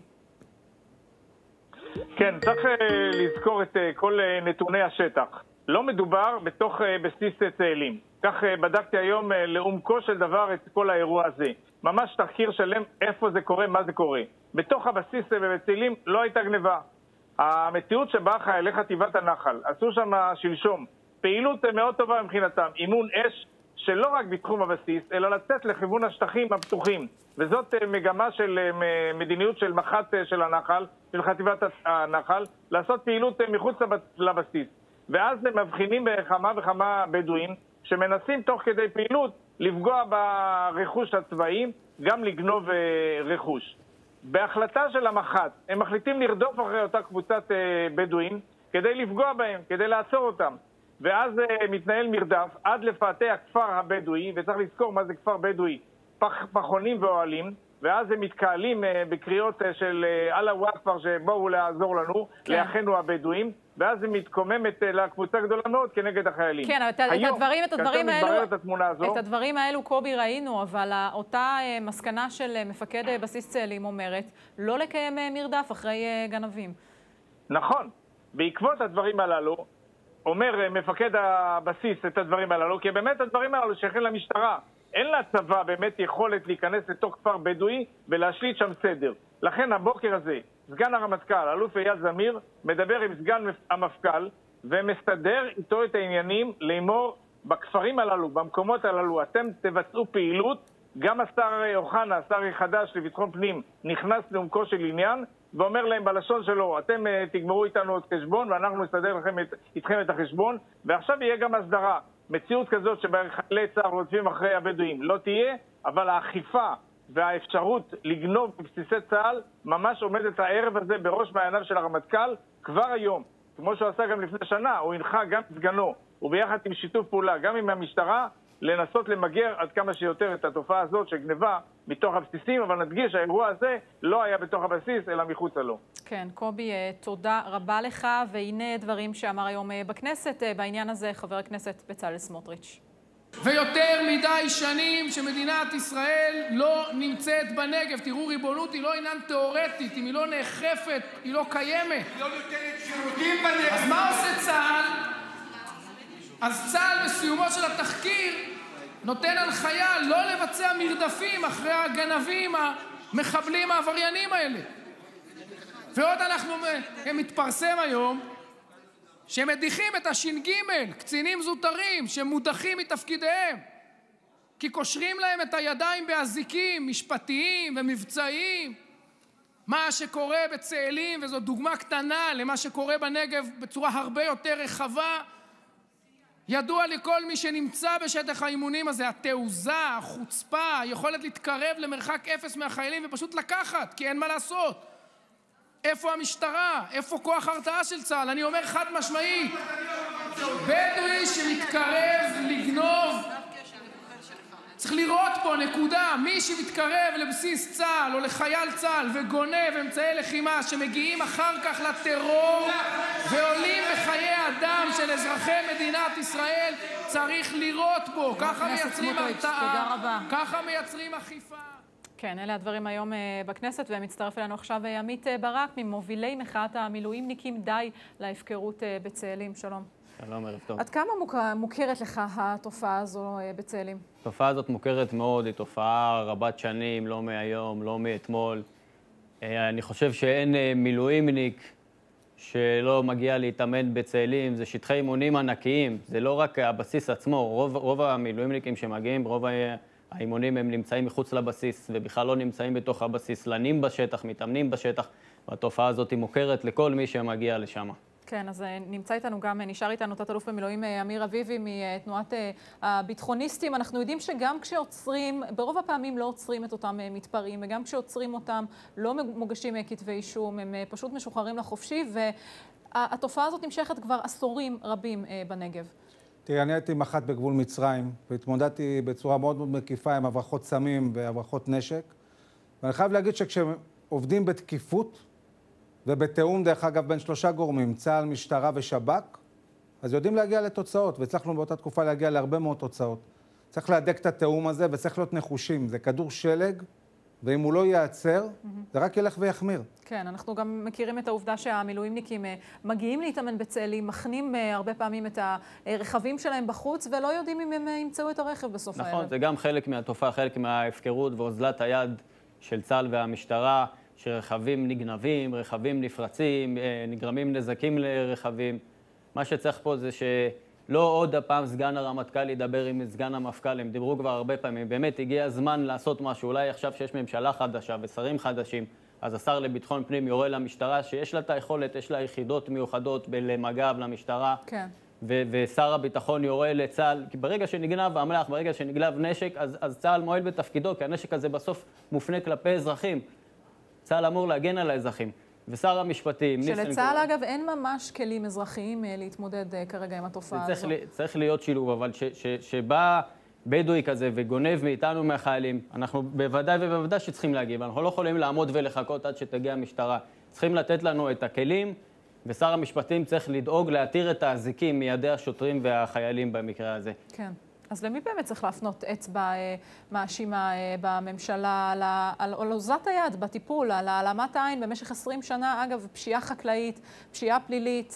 H: כן, צריך לזכור את כל נתוני השטח. לא מדובר בתוך בסיס צאלים. כך בדקתי היום לעומקו של דבר את כל האירוע הזה. ממש תחקיר שלם איפה זה קורה, מה זה קורה. בתוך הבסיס בצאלים לא הייתה גניבה. המציאות שבה חיילי חטיבת הנחל עשו שם שלשום פעילות מאוד טובה מבחינתם, אימון אש שלא רק בתחום הבסיס, אלא לצאת לכיוון השטחים הפתוחים. וזאת מגמה של מדיניות של מח"ט של הנחל, של חטיבת הנחל, לעשות פעילות מחוץ לבסיס. ואז הם מבחינים בכמה וכמה בדואים שמנסים תוך כדי פעילות לפגוע ברכוש הצבאי, גם לגנוב רכוש. בהחלטה של המח"ט, הם מחליטים לרדוף אחרי אותה קבוצת בדואים כדי לפגוע בהם, כדי לעצור אותם. ואז מתנהל מרדף עד לפאתי הכפר הבדואי, וצריך לזכור מה זה כפר בדואי, פח, פחונים ואוהלים, ואז הם מתקהלים בקריאות של אללה אכבר שבואו לעזור לנו, כן. לאחינו הבדואים, ואז היא מתקוממת לקבוצה גדולה מאוד כנגד החיילים.
A: כן, אבל את הדברים, את הדברים האלו,
H: את התמונה הזו,
A: את הדברים האלו קובי ראינו, אבל אותה מסקנה של מפקד בסיס צאלים אומרת לא לקיים מרדף אחרי גנבים.
H: נכון. בעקבות הדברים הללו, אומר מפקד הבסיס את הדברים הללו, כי באמת הדברים הללו שייכים למשטרה. אין לצבא באמת יכולת להיכנס לתוך כפר בדואי ולהשליט שם סדר. לכן הבוקר הזה, סגן הרמטכ"ל, אלוף אייל זמיר, מדבר עם סגן המפכ"ל ומסדר איתו את העניינים לאמור בכפרים הללו, במקומות הללו, אתם תבצעו פעילות. גם השר אוחנה, השר החדש לביטחון פנים, נכנס לעומקו של עניין ואומר להם בלשון שלו, אתם תגמרו איתנו את חשבון ואנחנו נסדר לכם את, איתכם את החשבון. ועכשיו יהיה גם הסדרה. מציאות כזאת שבחיילי צה"ל רודפים אחרי הבדואים לא תהיה, אבל האכיפה והאפשרות לגנוב בבסיסי צה"ל ממש עומדת הערב הזה בראש מעייניו של הרמטכ"ל כבר היום. כמו שהוא עשה גם לפני שנה, הוא הנחה גם סגנו, וביחד עם שיתוף פעולה, גם עם המשטרה, לנסות למגר עד כמה שיותר את התופעה הזאת שגנבה מתוך הבסיסים, אבל נדגיש שהאירוע הזה לא היה בתוך הבסיס, אלא מחוצה לו.
A: כן, קובי, תודה רבה לך, והנה דברים שאמר היום בכנסת בעניין הזה חבר הכנסת בצלאל סמוטריץ'.
I: ויותר מדי שנים שמדינת ישראל לא נמצאת בנגב. תראו, ריבונות היא לא עניין תיאורטית, אם היא לא נאכפת, היא לא קיימת.
J: היא לא נותנת שירותים בנגב.
I: אז מה עושה צה"ל? אז צה"ל בסיומו של התחקיר נותן הנחיה לא לבצע מרדפים אחרי הגנבים, המחבלים, העבריינים האלה. ועוד אנחנו מתפרסם היום שמדיחים את הש"ג, קצינים זוטרים שמודחים מתפקידיהם כי קושרים להם את הידיים באזיקים משפטיים ומבצעיים. מה שקורה בצאלים, וזו דוגמה קטנה למה שקורה בנגב בצורה הרבה יותר רחבה, ידוע לכל מי שנמצא בשטח האימונים הזה, התעוזה, החוצפה, היכולת להתקרב למרחק אפס מהחיילים ופשוט לקחת, כי אין מה לעשות. איפה המשטרה? איפה כוח ההרתעה של צה"ל? אני אומר חד משמעית, בדואי שמתקרב לגנוב, צריך לראות פה נקודה, מי שמתקרב לבסיס צה"ל או לחייל צה"ל וגונב אמצעי לחימה שמגיעים אחר כך לטרור ועולים בחיי אדם של אזרחי מדינת ישראל, צריך לראות בו. ככה מייצרים הרתעה, ככה מייצרים אכיפה.
A: כן, אלה הדברים היום בכנסת, ומצטרף אלינו עכשיו עמית ברק ממובילי מחאת המילואימניקים די להפקרות בצאלים. שלום.
K: שלום, ערב טוב.
A: עד כמה מוכרת לך התופעה הזו בצאלים?
K: התופעה הזאת מוכרת מאוד, היא תופעה רבת שנים, לא מהיום, לא מאתמול. אני חושב שאין מילואימניק שלא מגיע להתאמן בצאלים, זה שטחי אימונים ענקיים, זה לא רק הבסיס עצמו, רוב, רוב המילואימניקים שמגיעים, רוב האימונים הם נמצאים מחוץ לבסיס, ובכלל לא נמצאים בתוך הבסיס, לנים בשטח, מתאמנים בשטח, והתופעה הזאת היא מוכרת לכל מי שמגיע לשם.
A: כן, אז נמצא איתנו גם, נשאר איתנו תת-אלוף במילואים אמיר אביבי מתנועת הביטחוניסטים. אנחנו יודעים שגם כשעוצרים, ברוב הפעמים לא עוצרים את אותם מתפרעים, וגם כשעוצרים אותם לא מוגשים כתבי אישום, הם פשוט משוחררים לחופשי, והתופעה הזאת נמשכת כבר עשורים רבים בנגב.
D: תראי, אני הייתי מח"ט בגבול מצרים, והתמודדתי בצורה מאוד מאוד מקיפה עם הברחות סמים והברחות נשק, ואני חייב להגיד שכשהם עובדים בתקיפות, ובתיאום, דרך אגב, בין שלושה גורמים, צה"ל, משטרה ושב"כ, אז יודעים להגיע לתוצאות, והצלחנו באותה תקופה להגיע להרבה מאוד תוצאות. צריך להדק את התיאום הזה, וצריך להיות נחושים. זה כדור שלג, ואם הוא לא ייעצר, mm-hmm. זה רק ילך ויחמיר.
A: כן, אנחנו גם מכירים את העובדה שהמילואימניקים מגיעים להתאמן בצאלים, מכנים הרבה פעמים את הרכבים שלהם בחוץ, ולא יודעים אם הם ימצאו את הרכב בסוף הערב.
K: נכון, זה גם חלק מהתופעה, חלק מההפקרות ואוזלת היד של צה"ל והמשטרה, שרכבים נגנבים, רכבים נפרצים, נגרמים נזקים לרכבים. מה שצריך פה זה שלא עוד הפעם סגן הרמטכ"ל ידבר עם סגן המפכ"ל, הם דיברו כבר הרבה פעמים. באמת הגיע הזמן לעשות משהו. אולי עכשיו שיש ממשלה חדשה ושרים חדשים, אז השר לביטחון פנים יורה למשטרה שיש לה את היכולת, יש לה יחידות מיוחדות למג"ב, למשטרה.
A: כן.
K: ו- ושר הביטחון יורה לצה"ל, כי ברגע שנגנב אמל"ח, ברגע שנגנב נשק, אז, אז צה"ל מועל בתפקידו, כי הנשק הזה בסוף מופנה כלפי אזרחים. צה"ל אמור להגן על האזרחים. ושר המשפטים,
A: שלצה"ל, אגב, אין ממש כלים אזרחיים להתמודד כרגע עם התופעה
K: הזאת.
A: הזאת.
K: צריך להיות שילוב, אבל שבא בדואי כזה וגונב מאיתנו מהחיילים, אנחנו בוודאי ובוודאי שצריכים להגיב. אנחנו לא יכולים לעמוד ולחכות עד שתגיע המשטרה. צריכים לתת לנו את הכלים, ושר המשפטים צריך לדאוג להתיר את האזיקים מידי השוטרים והחיילים במקרה הזה.
A: כן. אז למי באמת צריך להפנות אצבע מאשימה בממשלה על אוזלת היד, בטיפול, על העלמת העין במשך עשרים שנה? אגב, פשיעה חקלאית, פשיעה פלילית,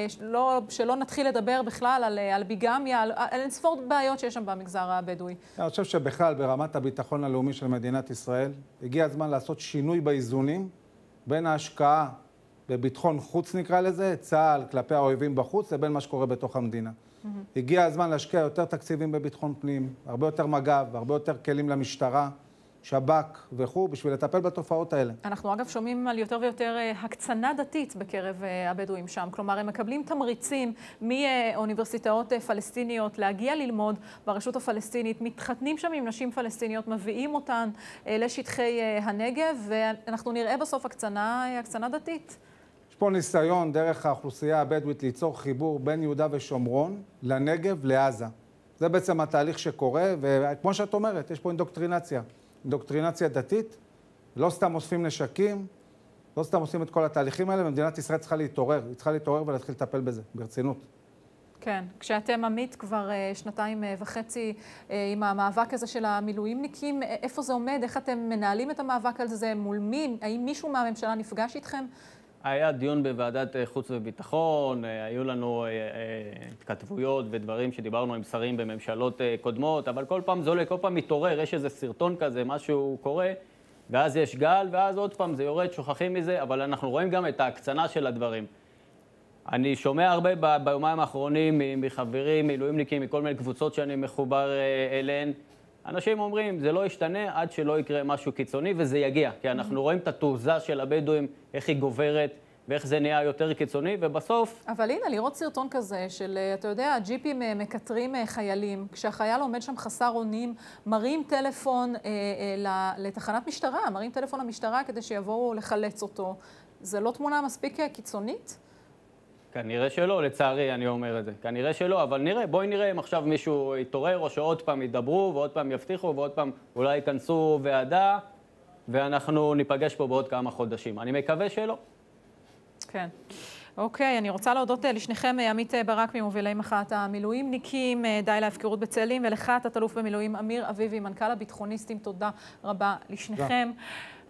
A: לא, שלא נתחיל לדבר בכלל על, על ביגמיה, על, על אינספור בעיות שיש שם במגזר הבדואי.
D: אני חושב שבכלל ברמת הביטחון הלאומי של מדינת ישראל, הגיע הזמן לעשות שינוי באיזונים בין ההשקעה בביטחון חוץ, נקרא לזה, צה"ל כלפי האויבים בחוץ, לבין מה שקורה בתוך המדינה. Mm-hmm. הגיע הזמן להשקיע יותר תקציבים בביטחון פנים, הרבה יותר מג"ב, הרבה יותר כלים למשטרה, שב"כ וכו', בשביל לטפל בתופעות האלה.
A: אנחנו אגב שומעים על יותר ויותר הקצנה דתית בקרב הבדואים שם. כלומר, הם מקבלים תמריצים מאוניברסיטאות פלסטיניות להגיע ללמוד ברשות הפלסטינית, מתחתנים שם עם נשים פלסטיניות, מביאים אותן לשטחי הנגב, ואנחנו נראה בסוף הקצנה, הקצנה דתית.
D: יש פה ניסיון דרך האוכלוסייה הבדואית ליצור חיבור בין יהודה ושומרון לנגב, לעזה. זה בעצם התהליך שקורה, וכמו שאת אומרת, יש פה אינדוקטרינציה. אינדוקטרינציה דתית, לא סתם אוספים נשקים, לא סתם עושים את כל התהליכים האלה, ומדינת ישראל צריכה להתעורר, היא צריכה להתעורר ולהתחיל לטפל בזה, ברצינות.
A: כן, כשאתם עמית כבר שנתיים וחצי עם המאבק הזה של המילואימניקים, איפה זה עומד? איך אתם מנהלים את המאבק על זה? מול מי? האם מישהו מהממשלה נפגש איתכם?
K: היה דיון בוועדת חוץ וביטחון, היו לנו התכתבויות ודברים שדיברנו עם שרים בממשלות קודמות, אבל כל פעם זה עולה, כל פעם מתעורר, יש איזה סרטון כזה, משהו קורה, ואז יש גל, ואז עוד פעם זה יורד, שוכחים מזה, אבל אנחנו רואים גם את ההקצנה של הדברים. אני שומע הרבה ביומיים האחרונים מחברים, מילואימניקים, מכל מיני קבוצות שאני מחובר אליהן. אנשים אומרים, זה לא ישתנה עד שלא יקרה משהו קיצוני, וזה יגיע. כי אנחנו רואים את התעוזה של הבדואים, איך היא גוברת, ואיך זה נהיה יותר קיצוני, ובסוף...
A: אבל הנה, לראות סרטון כזה של, אתה יודע, הג'יפים מקטרים חיילים, כשהחייל עומד שם חסר אונים, מרים טלפון אה, לתחנת משטרה, מרים טלפון למשטרה כדי שיבואו לחלץ אותו. זה לא תמונה מספיק קיצונית?
K: כנראה שלא, לצערי אני אומר את זה. כנראה שלא, אבל נראה, בואי נראה אם עכשיו מישהו יתעורר, או שעוד פעם ידברו, ועוד פעם יבטיחו, ועוד פעם אולי ייכנסו ועדה, ואנחנו ניפגש פה בעוד כמה חודשים. אני מקווה שלא.
A: כן. אוקיי, אני רוצה להודות לשניכם, עמית ברק ממובילי מחאת המילואימניקים, די להפקרות בצאלים, ולך, תת-אלוף במילואים אמיר אביבי, מנכ"ל הביטחוניסטים, תודה רבה לשניכם.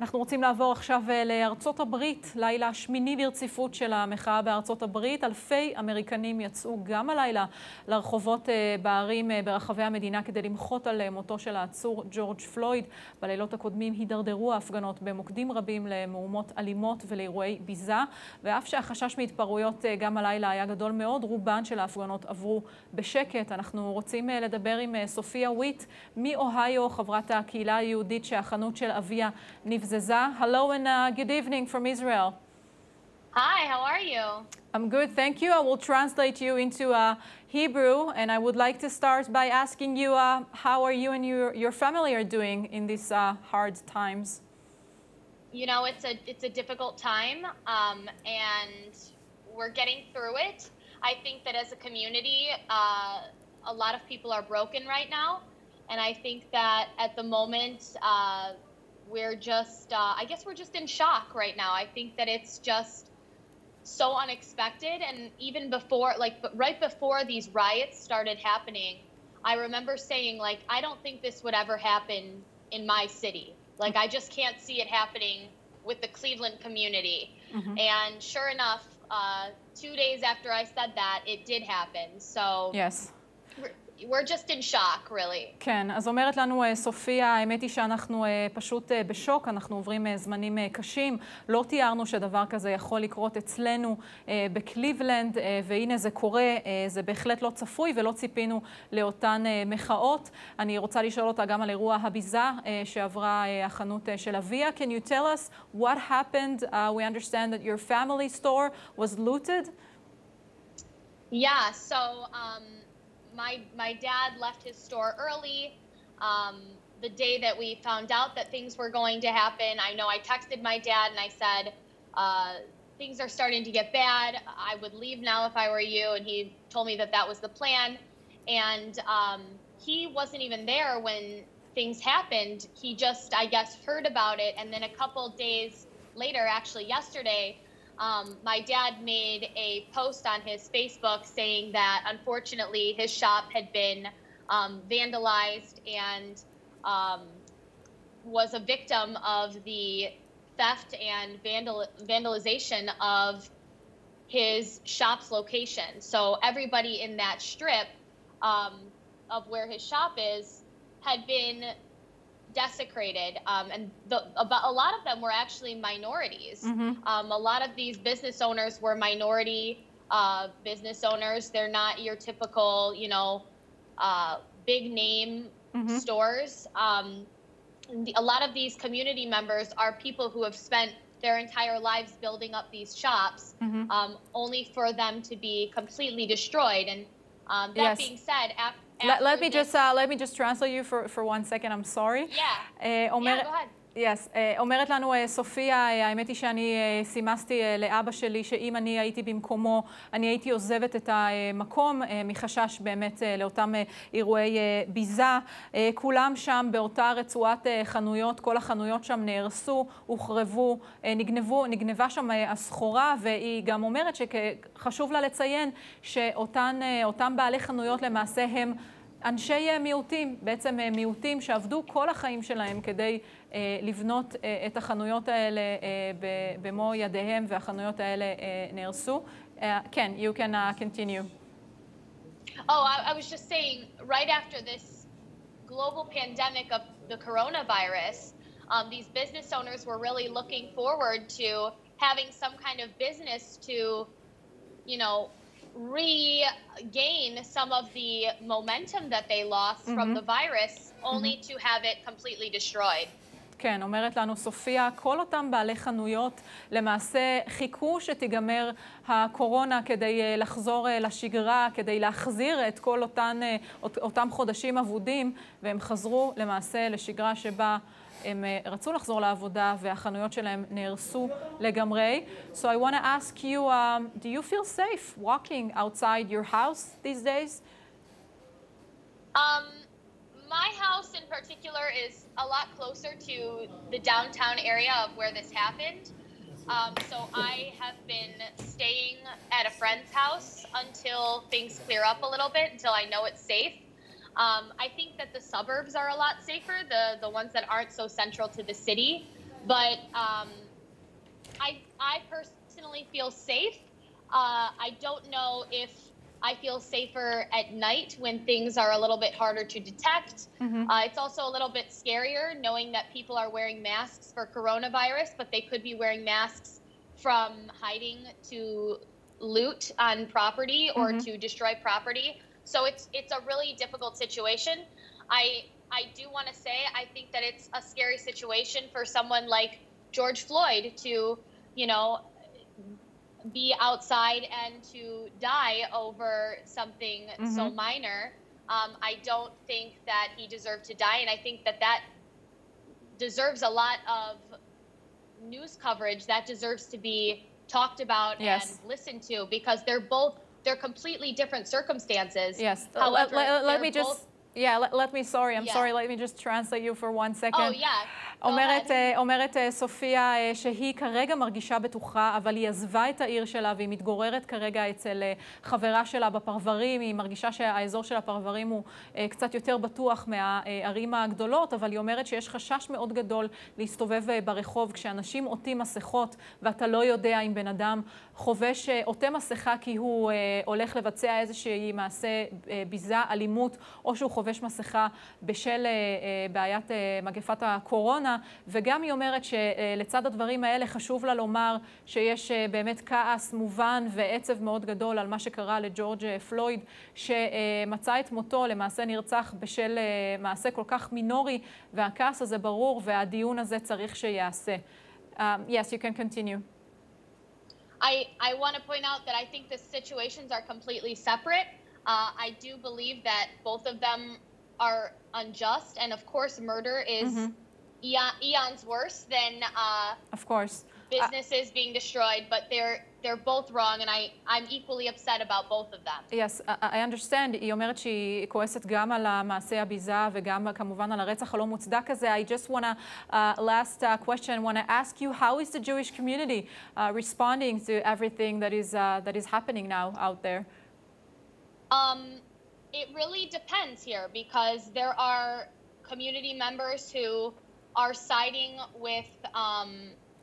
A: אנחנו רוצים לעבור עכשיו לארצות הברית, לילה השמיני ברציפות של המחאה בארצות הברית. אלפי אמריקנים יצאו גם הלילה לרחובות בערים ברחבי המדינה כדי למחות על מותו של העצור ג'ורג' פלויד. בלילות הקודמים הידרדרו ההפגנות במוקדים רבים למהומות אלימות ולאירועי ביזה, ואף שהחשש מהתפרעויות גם הלילה היה גדול מאוד, רובן של ההפגנות עברו בשקט. אנחנו רוצים לדבר עם סופיה וויט מאוהיו, חברת הקהילה היהודית שהחנות של אביה נבזזה. Hello and uh, good evening from Israel.
L: Hi, how are you?
A: I'm good, thank you. I will translate you into uh, Hebrew, and I would like to start by asking you uh, how are you and your, your family are doing in these uh, hard times?
L: You know, it's a it's a difficult time, um, and we're getting through it. I think that as a community, uh, a lot of people are broken right now, and I think that at the moment, uh, we're just, uh, I guess we're just in shock right now. I think that it's just so unexpected. And even before, like right before these riots started happening, I remember saying, like, I don't think this would ever happen in my city. Like, I just can't see it happening with the Cleveland community. Mm-hmm. And sure enough, uh, two days after I said that, it did happen. So
A: yes.
L: We're, We're just in shock, really.
A: כן, אז אומרת לנו סופיה, האמת היא שאנחנו פשוט בשוק, אנחנו עוברים זמנים קשים, לא תיארנו שדבר כזה יכול לקרות אצלנו בקליבלנד, והנה זה קורה, זה בהחלט לא צפוי ולא ציפינו לאותן מחאות. אני רוצה לשאול אותה גם על אירוע הביזה שעברה החנות של אביה. Can you tell us what happened? Uh, we understand that your family store was looted.
L: Yeah, so um My, my dad left his store early. Um, the day that we found out that things were going to happen, I know I texted my dad and I said, uh, things are starting to get bad. I would leave now if I were you. And he told me that that was the plan. And um, he wasn't even there when things happened. He just, I guess, heard about it. And then a couple days later, actually yesterday, Um, my dad made a post on his Facebook saying that unfortunately his shop had been um, vandalized and um, was a victim of the theft and vandal vandalization of his shop's location. So everybody in that strip um, of where his shop is had been desecrated, um, and the, about, a lot of them were actually minorities. Mm-hmm. Um, a lot of these business owners were minority uh, business owners. They're not your typical, you know, uh, big name mm-hmm. stores. Um, the, a lot of these community members are people who have spent their entire lives building up these shops, mm-hmm. um, only for them to be completely destroyed. And um, that yes. being said, after
A: Let, let me just uh, let me just translate you for for one second. I'm sorry.
L: Yeah.
A: Uh,
L: אומר, yeah, go ahead.
A: Yes. Uh, אומרת לנו uh, סופיה, uh, האמת היא שאני uh, סימסתי uh, לאבא שלי שאם אני הייתי במקומו, אני הייתי עוזבת את המקום uh, מחשש באמת uh, לאותם uh, אירועי uh, ביזה. Uh, כולם שם באותה רצועת uh, חנויות, כל החנויות שם נהרסו, הוחרבו, uh, נגנבו, נגנבה שם uh, הסחורה, והיא גם אומרת שחשוב לה לציין שאותן uh, אותם בעלי חנויות למעשה הם אנשי מיעוטים, בעצם מיעוטים שעבדו כל החיים שלהם כדי uh, לבנות uh, את החנויות האלה uh, במו ידיהם, והחנויות האלה uh, נהרסו. Uh, כן, you can uh, continue.
L: Oh, I, I was just saying, right after this global pandemic of the coronavirus, um, these business owners were really looking forward to having some kind of business to, you know, regain some of the momentum that they lost mm-hmm. from the virus, only mm-hmm. to have it completely destroyed.
A: כן, אומרת לנו סופיה, כל אותם בעלי חנויות למעשה חיכו שתיגמר הקורונה כדי לחזור לשגרה, כדי להחזיר את כל אותן, אותם חודשים אבודים, והם חזרו למעשה לשגרה שבה הם רצו לחזור לעבודה והחנויות שלהם נהרסו לגמרי. So I want to ask you, um, do you feel safe walking outside your house these days?
L: Um, my house in particular is a lot closer to the downtown area of where this happened. Um, so I have been staying at a friend's house until things clear up a little bit, until I know it's safe. Um, I think that the suburbs are a lot safer, the, the ones that aren't so central to the city. but um, I, I personally feel safe. Uh, I don't know if I feel safer at night when things are a little bit harder to detect. Mm-hmm. uh, it's also a little bit scarier knowing that people are wearing masks for coronavirus, but they could be wearing masks from hiding to loot on property or mm-hmm. to destroy property. So it's it's a really difficult situation. I I do want to say I think that it's a scary situation for someone like George Floyd to, you know, be outside and to die over something mm-hmm. so minor. Um, I don't think that he deserved to die, and I think that that deserves a lot of news coverage. That deserves to be talked about yes. and listened to, because they're both they're completely different circumstances.
A: Yes.
L: However,
A: let, let, let me just.
L: both...
A: Yeah, let, let me, sorry, I'm
L: yeah.
A: sorry, let me just translate you for one second.
L: Oh, yeah.
A: אומרת, אומרת סופיה שהיא כרגע מרגישה בטוחה, אבל היא עזבה את העיר שלה והיא מתגוררת כרגע אצל חברה שלה בפרברים. היא מרגישה שהאזור של הפרברים הוא קצת יותר בטוח מהערים הגדולות, אבל היא אומרת שיש חשש מאוד גדול להסתובב ברחוב כשאנשים עוטים מסכות ואתה לא יודע אם בן אדם חובש עוטה מסכה כי הוא הולך לבצע איזושהי מעשה ביזה, אלימות, או שהוא חובש מסכה בשל בעיית מגפת הקורונה. וגם היא אומרת שלצד הדברים האלה חשוב לה לומר שיש באמת כעס מובן ועצב מאוד גדול על מה שקרה לג'ורג' פלויד, שמצא את מותו, למעשה נרצח בשל מעשה כל כך מינורי, והכעס הזה ברור והדיון הזה צריך שיעשה. Um, yes, you can continue.
L: I, I want to point out that I think the situations are completely separate. Uh, I do believe that both of them are unjust, and of course murder is mm-hmm. eon, eons worse than uh,
A: of course.
L: businesses uh, being destroyed, but they're they're both wrong, and I, I'm equally upset about both of them.
A: Yes, I understand. היא אומרת שהיא כועסת גם על המעשה הביזה וגם כמובן על הרצח הלא מוצדק הזה. I just want to, uh, last uh, question, want to ask you, how is the Jewish community uh, responding to everything that is, uh, that is happening now out there?
L: Um, it really depends here, because there are community members who are siding with, um,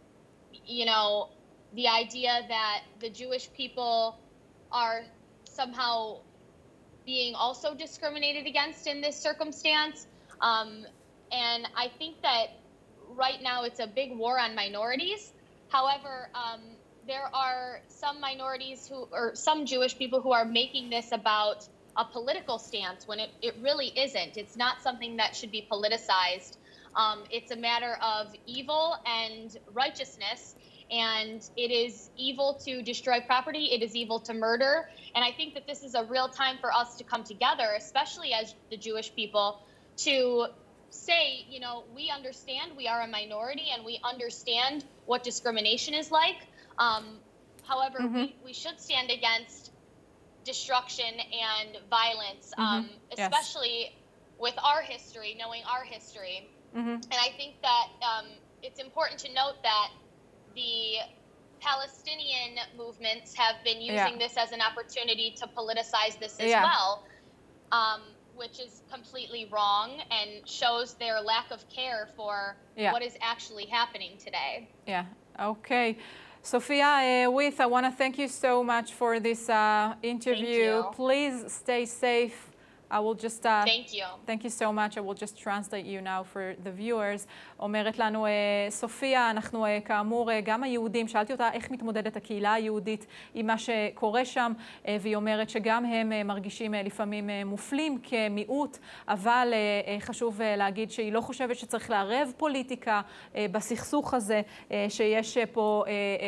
L: you know, the idea that the Jewish people are somehow being also discriminated against in this circumstance. Um, and I think that right now it's a big war on minorities. However, um, there are some minorities who, or some Jewish people who are making this about a political stance when it, it really isn't. It's not something that should be politicized. Um, it's a matter of evil and righteousness, and it is evil to destroy property, it is evil to murder, and I think that this is a real time for us to come together, especially as the Jewish people, to say, you know, we understand we are a minority and we understand what discrimination is like. Um, however, mm-hmm. we, we should stand against destruction and violence, mm-hmm. um, especially yes. with our history, knowing our history. Mm-hmm. And I think that um, it's important to note that the Palestinian movements have been using yeah. this as an opportunity to politicize this as yeah. well, um, which is completely wrong and shows their lack of care for yeah. what is actually happening today.
A: Yeah, okay. Sophia uh, Wyth, I want to thank you so much for this uh, interview. Please stay safe. I will just... Uh,
L: thank you.
A: Thank you so much. I will just translate you now for the viewers. אומרת לנו, סופיה, אנחנו כאמור, גם היהודים, שאלתי אותה איך מתמודדת הקהילה היהודית עם מה שקורה שם, והיא אומרת שגם הם מרגישים לפעמים מופלים כמיעוט, אבל חשוב להגיד שהיא לא חושבת שצריך לערב פוליטיקה בסכסוך הזה, שיש פה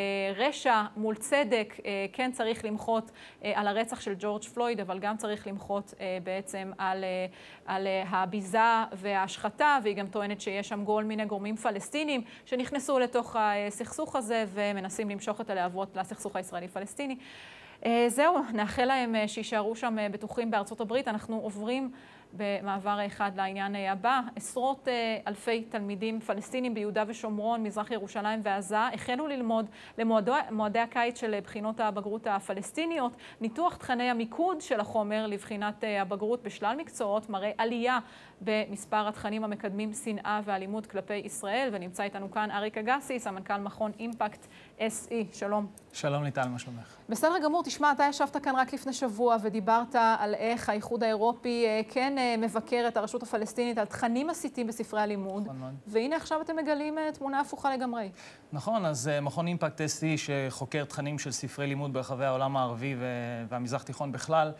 A: רשע מול צדק. כן צריך למחות על הרצח של ג'ורג' פלויד, אבל גם צריך למחות בעצם על, על הביזה וההשחתה, והיא גם טוענת שיש שם כל מיני גורמים פלסטינים שנכנסו לתוך הסכסוך הזה ומנסים למשוך את הלהבות לסכסוך הישראלי-פלסטיני. זהו, נאחל להם שישארו שם בטוחים בארצות הברית. אנחנו עוברים במעבר אחד לעניין הבא. עשרות אלפי תלמידים פלסטינים ביהודה ושומרון, מזרח ירושלים ועזה, החלו ללמוד למועדי הקיץ של בחינות הבגרות הפלסטיניות. ניתוח תכני המיקוד של החומר לבחינת הבגרות בשלל מקצועות מראה עלייה במספר התכנים המקדמים שנאה ואלימות כלפי ישראל, ונמצא איתנו כאן אריק אגסי, סמנכ"ל מכון אימפקט אס אי. שלום.
M: שלום ליטל, מה שלומך?
A: בסדר גמור, תשמע, אתה ישבת כאן רק לפני שבוע ודיברת על איך האיחוד האירופי כן מבקר את הרשות הפלסטינית על תכנים מסיתים בספרי הלימוד, והנה עכשיו אתם מגלים תמונה הפוכה לגמרי.
M: נכון, אז מכון אימפקט אס אי שחוקר תכנים של ספרי לימוד ברחבי העולם הערבי והמזרח תיכון בכלל,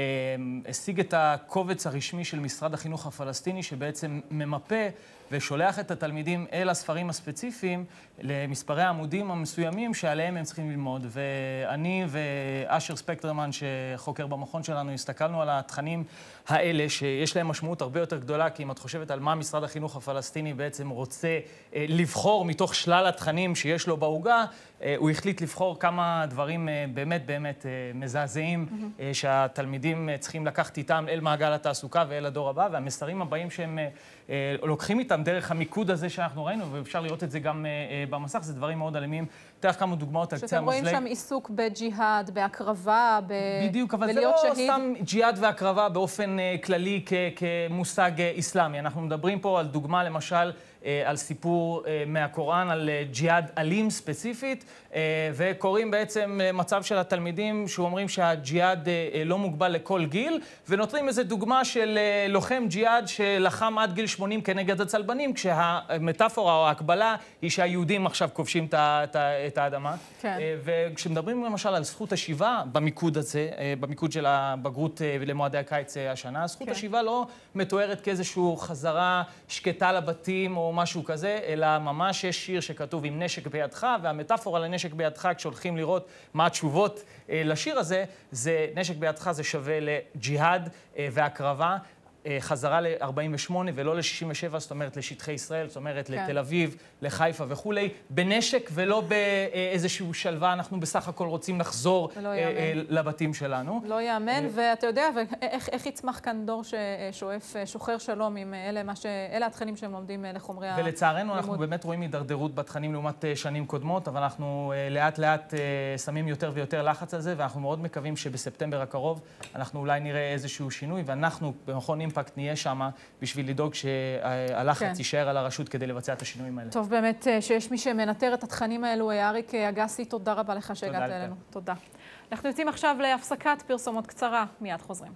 M: השיג את הקובץ הרשמי של משרד החינוך הפלסטיני שבעצם ממפה ושולח את התלמידים אל הספרים הספציפיים למספרי העמודים המסוימים שעליהם הם צריכים ללמוד. ואני ואשר ספקטרמן שחוקר במכון שלנו הסתכלנו על התכנים האלה שיש להם משמעות הרבה יותר גדולה, כי אם את חושבת על מה משרד החינוך הפלסטיני בעצם רוצה לבחור מתוך שלל התכנים שיש לו בעוגה, הוא החליט לבחור כמה דברים באמת באמת מזעזעים שהתלמידים צריכים לקחת איתם אל מעגל התעסוקה ואל הדור הבא, והמסרים הבאים שהם לוקחים איתם דרך המיקוד הזה שאנחנו ראינו, ואפשר לראות את זה גם במסך, זה דברים מאוד אלימים. תראה כמה דוגמאות על קצה המזלג.
A: שאתם רואים שם עיסוק בג'יהאד, בהקרבה, ב...
M: בדיוק, אבל זה לא סתם ג'יהאד והקרבה באופן כללי כמושג איסלאמי. אנחנו מדברים פה על דוגמה, למשל, על סיפור מהקוראן, על ג'יהאד אלים ספציפית, וקוראים בעצם מצב של התלמידים שאומרים שהג'יהאד לא מוגבל לכל גיל, ונותנים איזו דוגמה של לוחם ג'יהאד שלחם עד גיל שמונים כנגד הצלבנים, כשהמטאפורה או ההקבלה היא שהיהודים עכשיו כובשים את האדמה. כן. וכשמדברים למשל על זכות השיבה במיקוד הזה, במיקוד של הבגרות למועדי הקיץ השנה, זכות כן. השיבה לא מתוארת כאיזושהי חזרה שקטה לבתים או משהו כזה, אלא ממש יש שיר שכתוב עם נשק בידך, והמטאפורה לנשק בידך, כשהולכים לראות מה התשובות לשיר הזה, זה נשק בידך זה שווה לג'יהאד והקרבה, חזרה ל-ארבעים ושמונה ולא ל-שישים ושבע, זאת אומרת לשטחי ישראל, זאת אומרת כן. לתל אביב, לחיפה וכולי, בנשק ולא באיזשהו שלווה, אנחנו בסך הכל רוצים לחזור לבתים שלנו.
A: לא יאמן, ואתה יודע, ואיך, איך יצמח כאן דור ששואף, שוחר שלום עם אלה, מה ש... אלה התכנים שהם לומדים לחומרי הלימוד.
M: ולצערנו אנחנו באמת רואים הידרדרות בתכנים לעומת שנים קודמות, אבל אנחנו לאט לאט שמים יותר ויותר לחץ על זה, ואנחנו מאוד מקווים שבספטמבר הקרוב אנחנו אולי נראה איזשהו שינוי, ואנחנו במכון אימפקט נהיה שמה בשביל לדאוג שהלחץ כן. יישאר על הרשות כדי לבצע את השינויים האלה.
A: טוב, באמת שיש מי שמנטר את התכנים האלו. אריק אגסי, תודה רבה לך שהגעת אלינו. תודה. אנחנו יוצאים עכשיו להפסקת פרסומות קצרה, מיד חוזרים.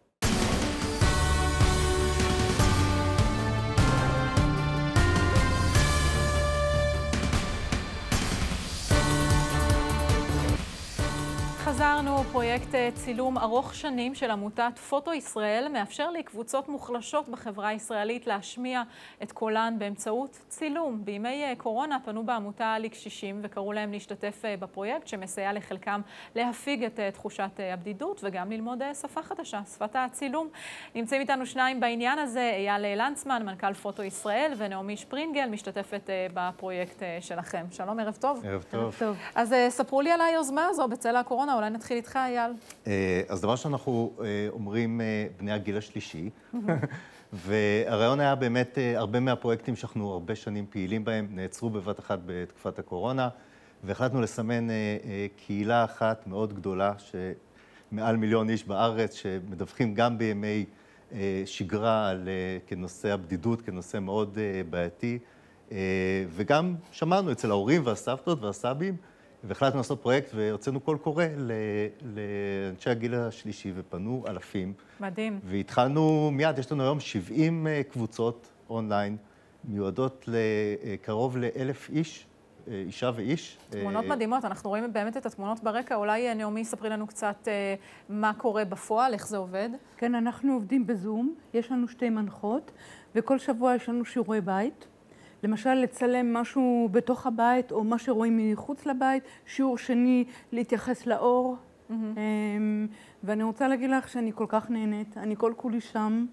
A: חזרנו. פרויקט צילום ארוך שנים של עמותת פוטו ישראל מאפשר לקבוצות מוחלשות בחברה הישראלית להשמיע את קולן באמצעות צילום. בימי קורונה פנו בעמותה לקשישים וקראו להם להשתתף בפרויקט שמסייע לחלקם להפיג את תחושת הבדידות וגם ללמוד שפה חדשה, שפת הצילום. נמצאים איתנו שניים בעניין הזה, אייל לנצמן, מנכ"ל פוטו ישראל, ונעמי שפרינגל, משתתפת בפרויקט שלכם. שלום, ערב טוב.
N: ערב טוב. טוב.
A: אז ספרו לי על היוזמה הזו בצל הקורונה, אולי נתחיל איתך, אייל.
N: אז דבר שאנחנו אומרים בני הגיל השלישי, והרעיון היה באמת, הרבה מהפרויקטים שאנחנו הרבה שנים פעילים בהם, נעצרו בבת אחת בתקופת הקורונה, והחלטנו לסמן קהילה אחת מאוד גדולה, שמעל מיליון איש בארץ, שמדווחים גם בימי שגרה על, כנושא הבדידות, כנושא מאוד בעייתי, וגם שמענו אצל ההורים והסבתות והסבים, והחלטנו לעשות פרויקט והוצאנו קול קורא לאנשי הגיל השלישי ופנו אלפים.
A: מדהים.
N: והתחלנו מיד, יש לנו היום שבעים קבוצות אונליין, מיועדות לקרוב לאלף איש, אישה ואיש.
A: תמונות מדהימות, אנחנו רואים באמת את התמונות ברקע. אולי נעמי ספרי לנו קצת מה קורה בפועל, איך זה עובד.
O: כן, אנחנו עובדים בזום, יש לנו שתי מנחות, וכל שבוע יש לנו שיעורי בית. למשל, לצלם משהו בתוך הבית, או מה שרואים מחוץ לבית, שיעור שני, להתייחס לאור. Mm-hmm. ואני רוצה להגיד לך שאני כל כך נהנית, אני כל כולי שם,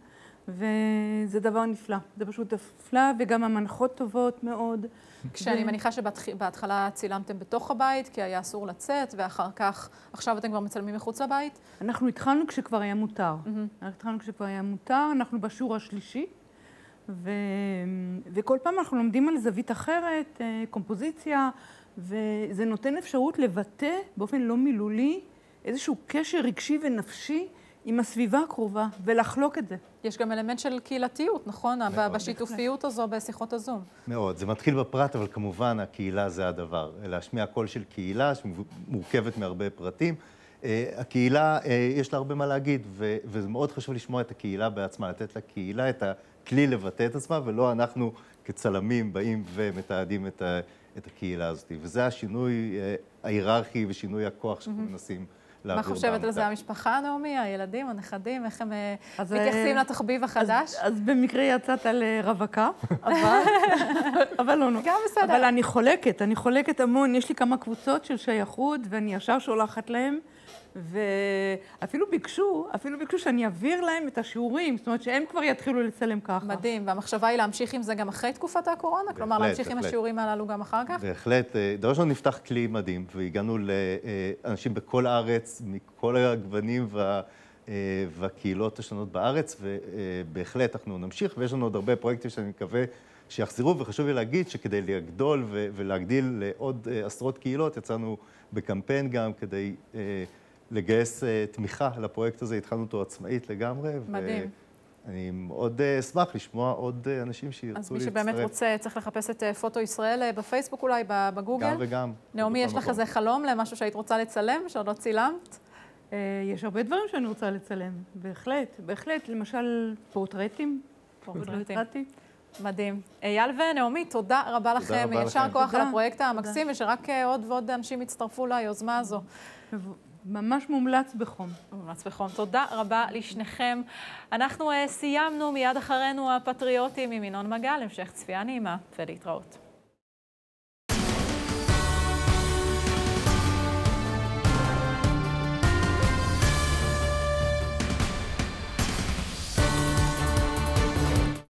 O: וזה דבר נפלא. זה פשוט נפלא, וגם המנחות טובות מאוד.
A: כשאני מניחה שבהתחלה צילמתם בתוך הבית, כי היה אסור לצאת, ואחר כך, עכשיו אתם כבר מצלמים מחוץ לבית?
O: אנחנו התחלנו כשכבר היה מותר. אנחנו התחלנו כשכבר היה מותר, אנחנו בשיעור השלישי, ו... וכל פעם אנחנו לומדים על זווית אחרת, קומפוזיציה, וזה נותן אפשרות לבטא באופן לא מילולי איזשהו קשר רגשי ונפשי עם הסביבה הקרובה, ולחלוק את זה.
A: יש גם אלמנט של קהילתיות, נכון? מאוד, בשיתופיות בהחלט. הזו, בשיחות הזום.
N: מאוד. זה מתחיל בפרט, אבל כמובן הקהילה זה הדבר. להשמיע קול של קהילה שמורכבת מהרבה פרטים. הקהילה, יש לה הרבה מה להגיד, וזה מאוד חשוב לשמוע את הקהילה בעצמה, לתת לקהילה את הכלי לבטא את עצמה, ולא אנחנו כצלמים באים ומתעדים את, את הקהילה הזאת. וזה השינוי ההיררכי ושינוי הכוח שאנחנו מנסים
A: מה חושבת על זה המשפחה, נעמי, הילדים, הנכדים, איך הם מתייחסים לתחביב החדש?
O: אז במקרה יצאת לרווקה, אבל לא נורא.
A: גם בסדר.
O: אבל אני חולקת, אני חולקת המון, יש לי כמה קבוצות של שייכות, ואני ישר שולחת להם, ואפילו ביקשו, אפילו ביקשו שאני אעביר להם את השיעורים, זאת אומרת שהם כבר יתחילו לצלם ככה.
A: מדהים, והמחשבה היא להמשיך עם זה גם אחרי תקופת הקורונה? כלומר, להמשיך עם השיעורים הללו גם אחר כך?
N: בהחלט. דבר ראשון נפתח כלי מדהים, והגענו לאנשים בכל הארץ, מכל הגוונים והקהילות השונות בארץ, ובהחלט אנחנו נמשיך, ויש לנו עוד הרבה פרויקטים שאני מקווה שיחזרו, וחשוב לי להגיד שכדי לגדול ולהגדיל לעוד עשרות קהילות, יצאנו בקמפיין גם כדי לגייס תמיכה לפרויקט הזה, התחלנו אותו עצמאית לגמרי.
A: מדהים.
N: ואני מאוד אשמח לשמוע עוד אנשים שירצו
A: להצטרף. אז מי
N: להצטרף.
A: שבאמת רוצה, צריך לחפש את פוטו ישראל בפייסבוק אולי, בגוגל.
N: גם וגם.
A: נעמי, יש לך איזה חלום למשהו שהיית רוצה לצלם, שעוד לא צילמת?
O: יש הרבה דברים שאני רוצה לצלם, בהחלט, בהחלט. למשל, פורטרטים.
A: פורטרטים. מדהים. אייל ונעמי, תודה רבה לכם. ישר כוח על הפרויקט המקסים, ושרק עוד ועוד אנשים יצטרפו ליוזמה הזו.
O: ממש מומלץ בחום.
A: מומלץ בחום. תודה רבה לשניכם. אנחנו סיימנו, מיד אחרינו הפטריוטים עם ינון מגל, המשך צפייה נעימה ולהתראות.